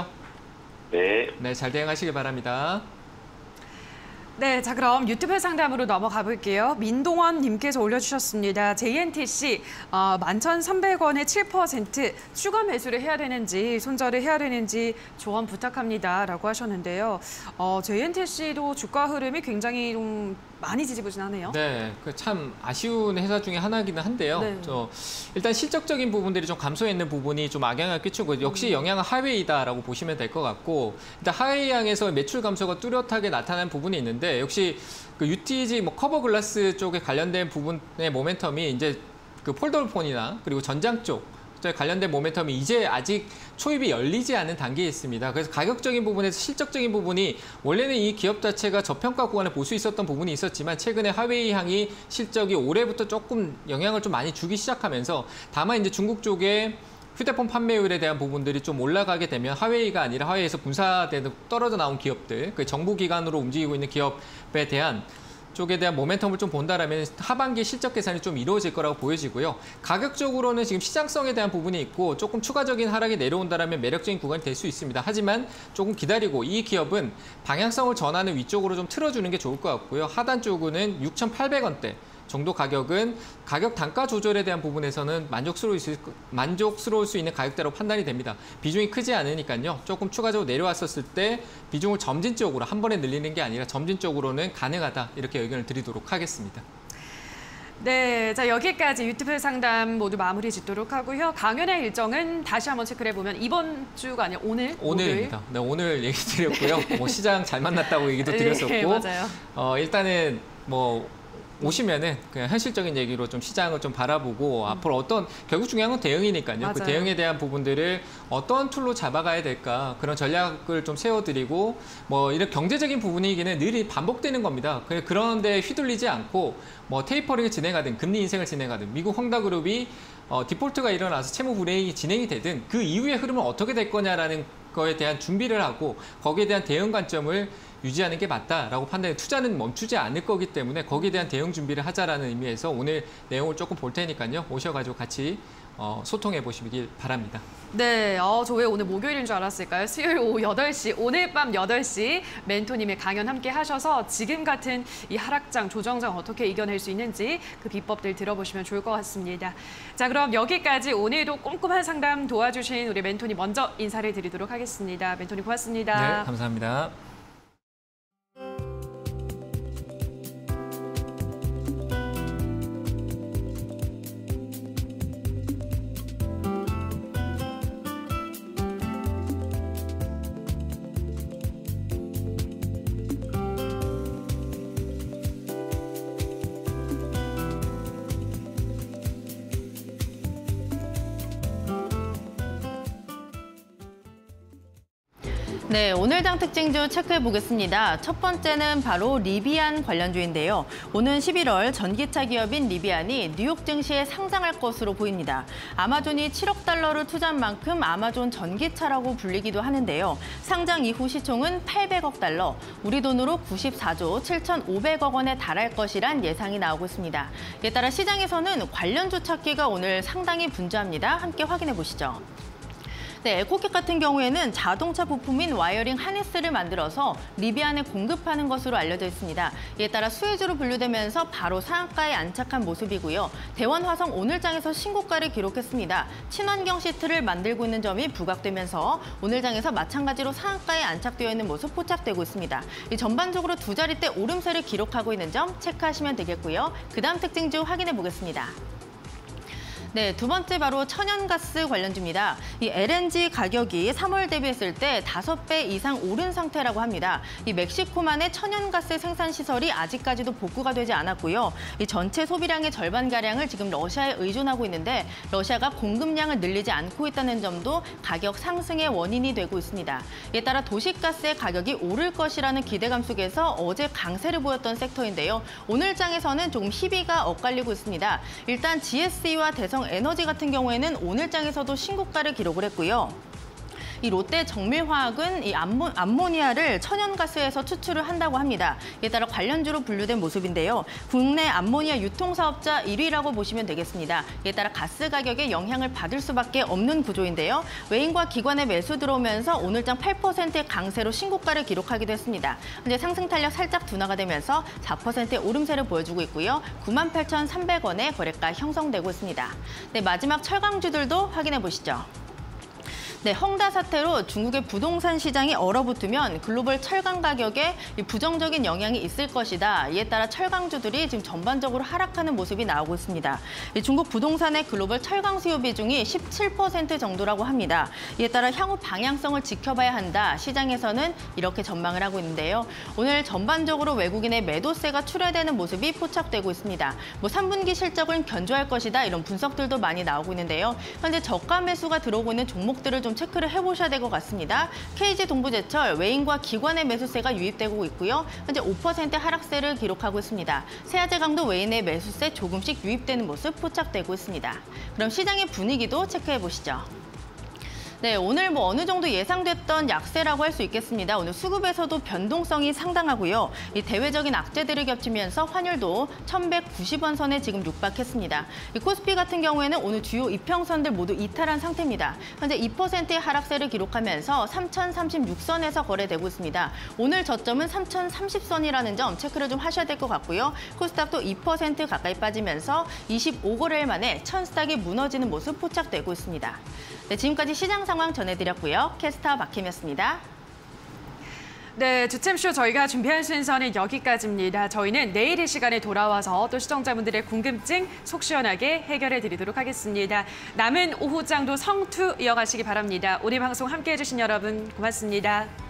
네. 네, 잘 대응하시길 바랍니다. 네, 자 그럼 유튜브 상담으로 넘어가 볼게요. 민동원 님께서 올려주셨습니다. 제이엔티씨 어, 만 천삼백 원에 칠 퍼센트 추가 매수를 해야 되는지 손절을 해야 되는지 조언 부탁합니다. 라고 하셨는데요. 어, 제이엔티씨도 주가 흐름이 굉장히 좀 많이 지지부진하네요. 네, 그 참 아쉬운 회사 중에 하나이기는 한데요. 네. 저 일단 실적적인 부분들이 좀 감소해 있는 부분이 좀 악영향을 끼치고 역시 영향은 하웨이다라고 보시면 될 것 같고 일단 하웨이양에서 매출 감소가 뚜렷하게 나타난 부분이 있는데 역시 그 유티지 뭐 커버 글라스 쪽에 관련된 부분의 모멘텀이 이제 그 폴더폰이나 그리고 전장 쪽 관련된 모멘텀이 이제 아직 초입이 열리지 않은 단계에 있습니다. 그래서 가격적인 부분에서 실적적인 부분이 원래는 이 기업 자체가 저평가 구간을 볼 수 있었던 부분이 있었지만 최근에 하웨이 향이 실적이 올해부터 조금 영향을 좀 많이 주기 시작하면서 다만 이제 중국 쪽에 휴대폰 판매율에 대한 부분들이 좀 올라가게 되면 하웨이가 아니라 하웨이에서 분사되는 떨어져 나온 기업들, 그 정부 기관으로 움직이고 있는 기업에 대한 쪽에 대한 모멘텀을 좀 본다라면 하반기 실적 개선이 좀 이루어질 거라고 보여지고요. 가격적으로는 지금 시장성에 대한 부분이 있고 조금 추가적인 하락이 내려온다라면 매력적인 구간이 될 수 있습니다. 하지만 조금 기다리고 이 기업은 방향성을 전하는 위쪽으로 좀 틀어주는 게 좋을 것 같고요. 하단 쪽은 육천팔백 원대. 정도 가격은 가격 단가 조절에 대한 부분에서는 만족스러울 수, 만족스러울 수 있는 가격대로 판단이 됩니다. 비중이 크지 않으니까요. 조금 추가적으로 내려왔었을 때 비중을 점진적으로 한 번에 늘리는 게 아니라 점진적으로는 가능하다. 이렇게 의견을 드리도록 하겠습니다. 네, 자 여기까지 유튜브 상담 모두 마무리 짓도록 하고요. 강연의 일정은 다시 한번 체크를 해보면 이번 주가 아니라 오늘? 오늘입니다. 네, 오늘 얘기 드렸고요. 뭐 시장 잘 만났다고 얘기도 드렸었고 네, 맞아요. 어, 일단은 뭐 오시면은 그냥 현실적인 얘기로 좀 시장을 좀 바라보고 음. 앞으로 어떤 결국 중요한 건 대응이니까요. 맞아요. 그 대응에 대한 부분들을 어떤 툴로 잡아가야 될까 그런 전략을 좀 세워드리고 뭐 이런 경제적인 부분이기는 늘 반복되는 겁니다. 그런데 휘둘리지 않고 뭐 테이퍼링을 진행하든 금리 인상을 진행하든 미국 헝다그룹이 어, 디폴트가 일어나서 채무 불이행이 진행이 되든 그 이후의 흐름은 어떻게 될 거냐라는 거에 대한 준비를 하고 거기에 대한 대응 관점을 유지하는 게 맞다라고 판단해 투자는 멈추지 않을 거기 때문에 거기에 대한 대응 준비를 하자라는 의미에서 오늘 내용을 조금 볼 테니까요. 오셔가지고 같이 어, 소통해 보시길 바랍니다. 네, 어, 저 왜 오늘 목요일인 줄 알았을까요? 수요일 오후 여덟 시, 오늘 밤 여덟 시 멘토님의 강연 함께 하셔서 지금 같은 이 하락장, 조정장 어떻게 이겨낼 수 있는지 그 비법들 들어보시면 좋을 것 같습니다. 자, 그럼 여기까지 오늘도 꼼꼼한 상담 도와주신 우리 멘토님 먼저 인사를 드리도록 하겠습니다. 멘토님 고맙습니다. 네, 감사합니다. 네, 오늘장 특징주 체크해 보겠습니다. 첫 번째는 바로 리비안 관련주인데요. 오는 십일월 전기차 기업인 리비안이 뉴욕 증시에 상장할 것으로 보입니다. 아마존이 칠억 달러를 투자한 만큼 아마존 전기차라고 불리기도 하는데요. 상장 이후 시총은 팔백억 달러, 우리 돈으로 구십사조 칠천오백억 원에 달할 것이란 예상이 나오고 있습니다. 이에 따라 시장에서는 관련주 찾기가 오늘 상당히 분주합니다. 함께 확인해 보시죠. 네, 에코킥 같은 경우에는 자동차 부품인 와이어링 하네스를 만들어서 리비안에 공급하는 것으로 알려져 있습니다. 이에 따라 수혜주로 분류되면서 바로 상한가에 안착한 모습이고요. 대원화성 오늘장에서 신고가를 기록했습니다. 친환경 시트를 만들고 있는 점이 부각되면서 오늘장에서 마찬가지로 상한가에 안착되어 있는 모습 포착되고 있습니다. 이 전반적으로 두 자릿대 오름세를 기록하고 있는 점 체크하시면 되겠고요. 그 다음 특징주 확인해 보겠습니다. 네, 두 번째 바로 천연가스 관련주입니다. 이 엘엔지 가격이 삼월 대비했을 때 다섯 배 이상 오른 상태라고 합니다. 이 멕시코만의 천연가스 생산 시설이 아직까지도 복구가 되지 않았고요. 이 전체 소비량의 절반가량을 지금 러시아에 의존하고 있는데 러시아가 공급량을 늘리지 않고 있다는 점도 가격 상승의 원인이 되고 있습니다. 이에 따라 도시가스의 가격이 오를 것이라는 기대감 속에서 어제 강세를 보였던 섹터인데요. 오늘 장에서는 조금 희비가 엇갈리고 있습니다. 일단 지에스이와 대성 에너지 같은 경우에는 오늘장에서도 신고가를 기록을 했고요. 이 롯데 정밀화학은 이 암모, 암모니아를 천연가스에서 추출을 한다고 합니다. 이에 따라 관련주로 분류된 모습인데요. 국내 암모니아 유통사업자 일 위라고 보시면 되겠습니다. 이에 따라 가스 가격에 영향을 받을 수밖에 없는 구조인데요. 외인과 기관의 매수 들어오면서 오늘장 팔 퍼센트의 강세로 신고가를 기록하기도 했습니다. 현재 상승 탄력 살짝 둔화가 되면서 사 퍼센트의 오름세를 보여주고 있고요. 구만 팔천삼백 원의 거래가 형성되고 있습니다. 네, 마지막 철강주들도 확인해 보시죠. 네, 헝다 사태로 중국의 부동산 시장이 얼어붙으면 글로벌 철강 가격에 부정적인 영향이 있을 것이다. 이에 따라 철강주들이 지금 전반적으로 하락하는 모습이 나오고 있습니다. 중국 부동산의 글로벌 철강 수요 비중이 십칠 퍼센트 정도라고 합니다. 이에 따라 향후 방향성을 지켜봐야 한다. 시장에서는 이렇게 전망을 하고 있는데요. 오늘 전반적으로 외국인의 매도세가 출회되는 모습이 포착되고 있습니다. 뭐 삼 분기 실적은 견조할 것이다. 이런 분석들도 많이 나오고 있는데요. 현재 저가 매수가 들어오고 있는 종목들을 좀 체크를 해보셔야 될 것 같습니다. 케이지 동부제철, 외인과 기관의 매수세가 유입되고 있고요. 현재 오 퍼센트 하락세를 기록하고 있습니다. 세아제강도 외인의 매수세 조금씩 유입되는 모습 포착되고 있습니다. 그럼 시장의 분위기도 체크해 보시죠. 네, 오늘 뭐 어느 정도 예상됐던 약세라고 할 수 있겠습니다. 오늘 수급에서도 변동성이 상당하고요. 이 대외적인 악재들이 겹치면서 환율도 천백구십 원 선에 지금 육박했습니다. 이 코스피 같은 경우에는 오늘 주요 이평선들 모두 이탈한 상태입니다. 현재 이 퍼센트의 하락세를 기록하면서 삼천삼십육 선에서 거래되고 있습니다. 오늘 저점은 삼천삼십 선이라는 점 체크를 좀 하셔야 될 것 같고요. 코스닥도 이 퍼센트 가까이 빠지면서 이십오 거래일 만에 천스닥이 무너지는 모습 포착되고 있습니다. 네, 지금까지 시장 상황 전해드렸고요. 캐스터 박힘이었습니다. 네, 주챔쇼 저희가 준비한 순서는 여기까지입니다. 저희는 내일 이 시간에 돌아와서 또 시청자분들의 궁금증 속 시원하게 해결해 드리도록 하겠습니다. 남은 오후장도 성투 이어가시기 바랍니다. 오늘 방송 함께해 주신 여러분 고맙습니다.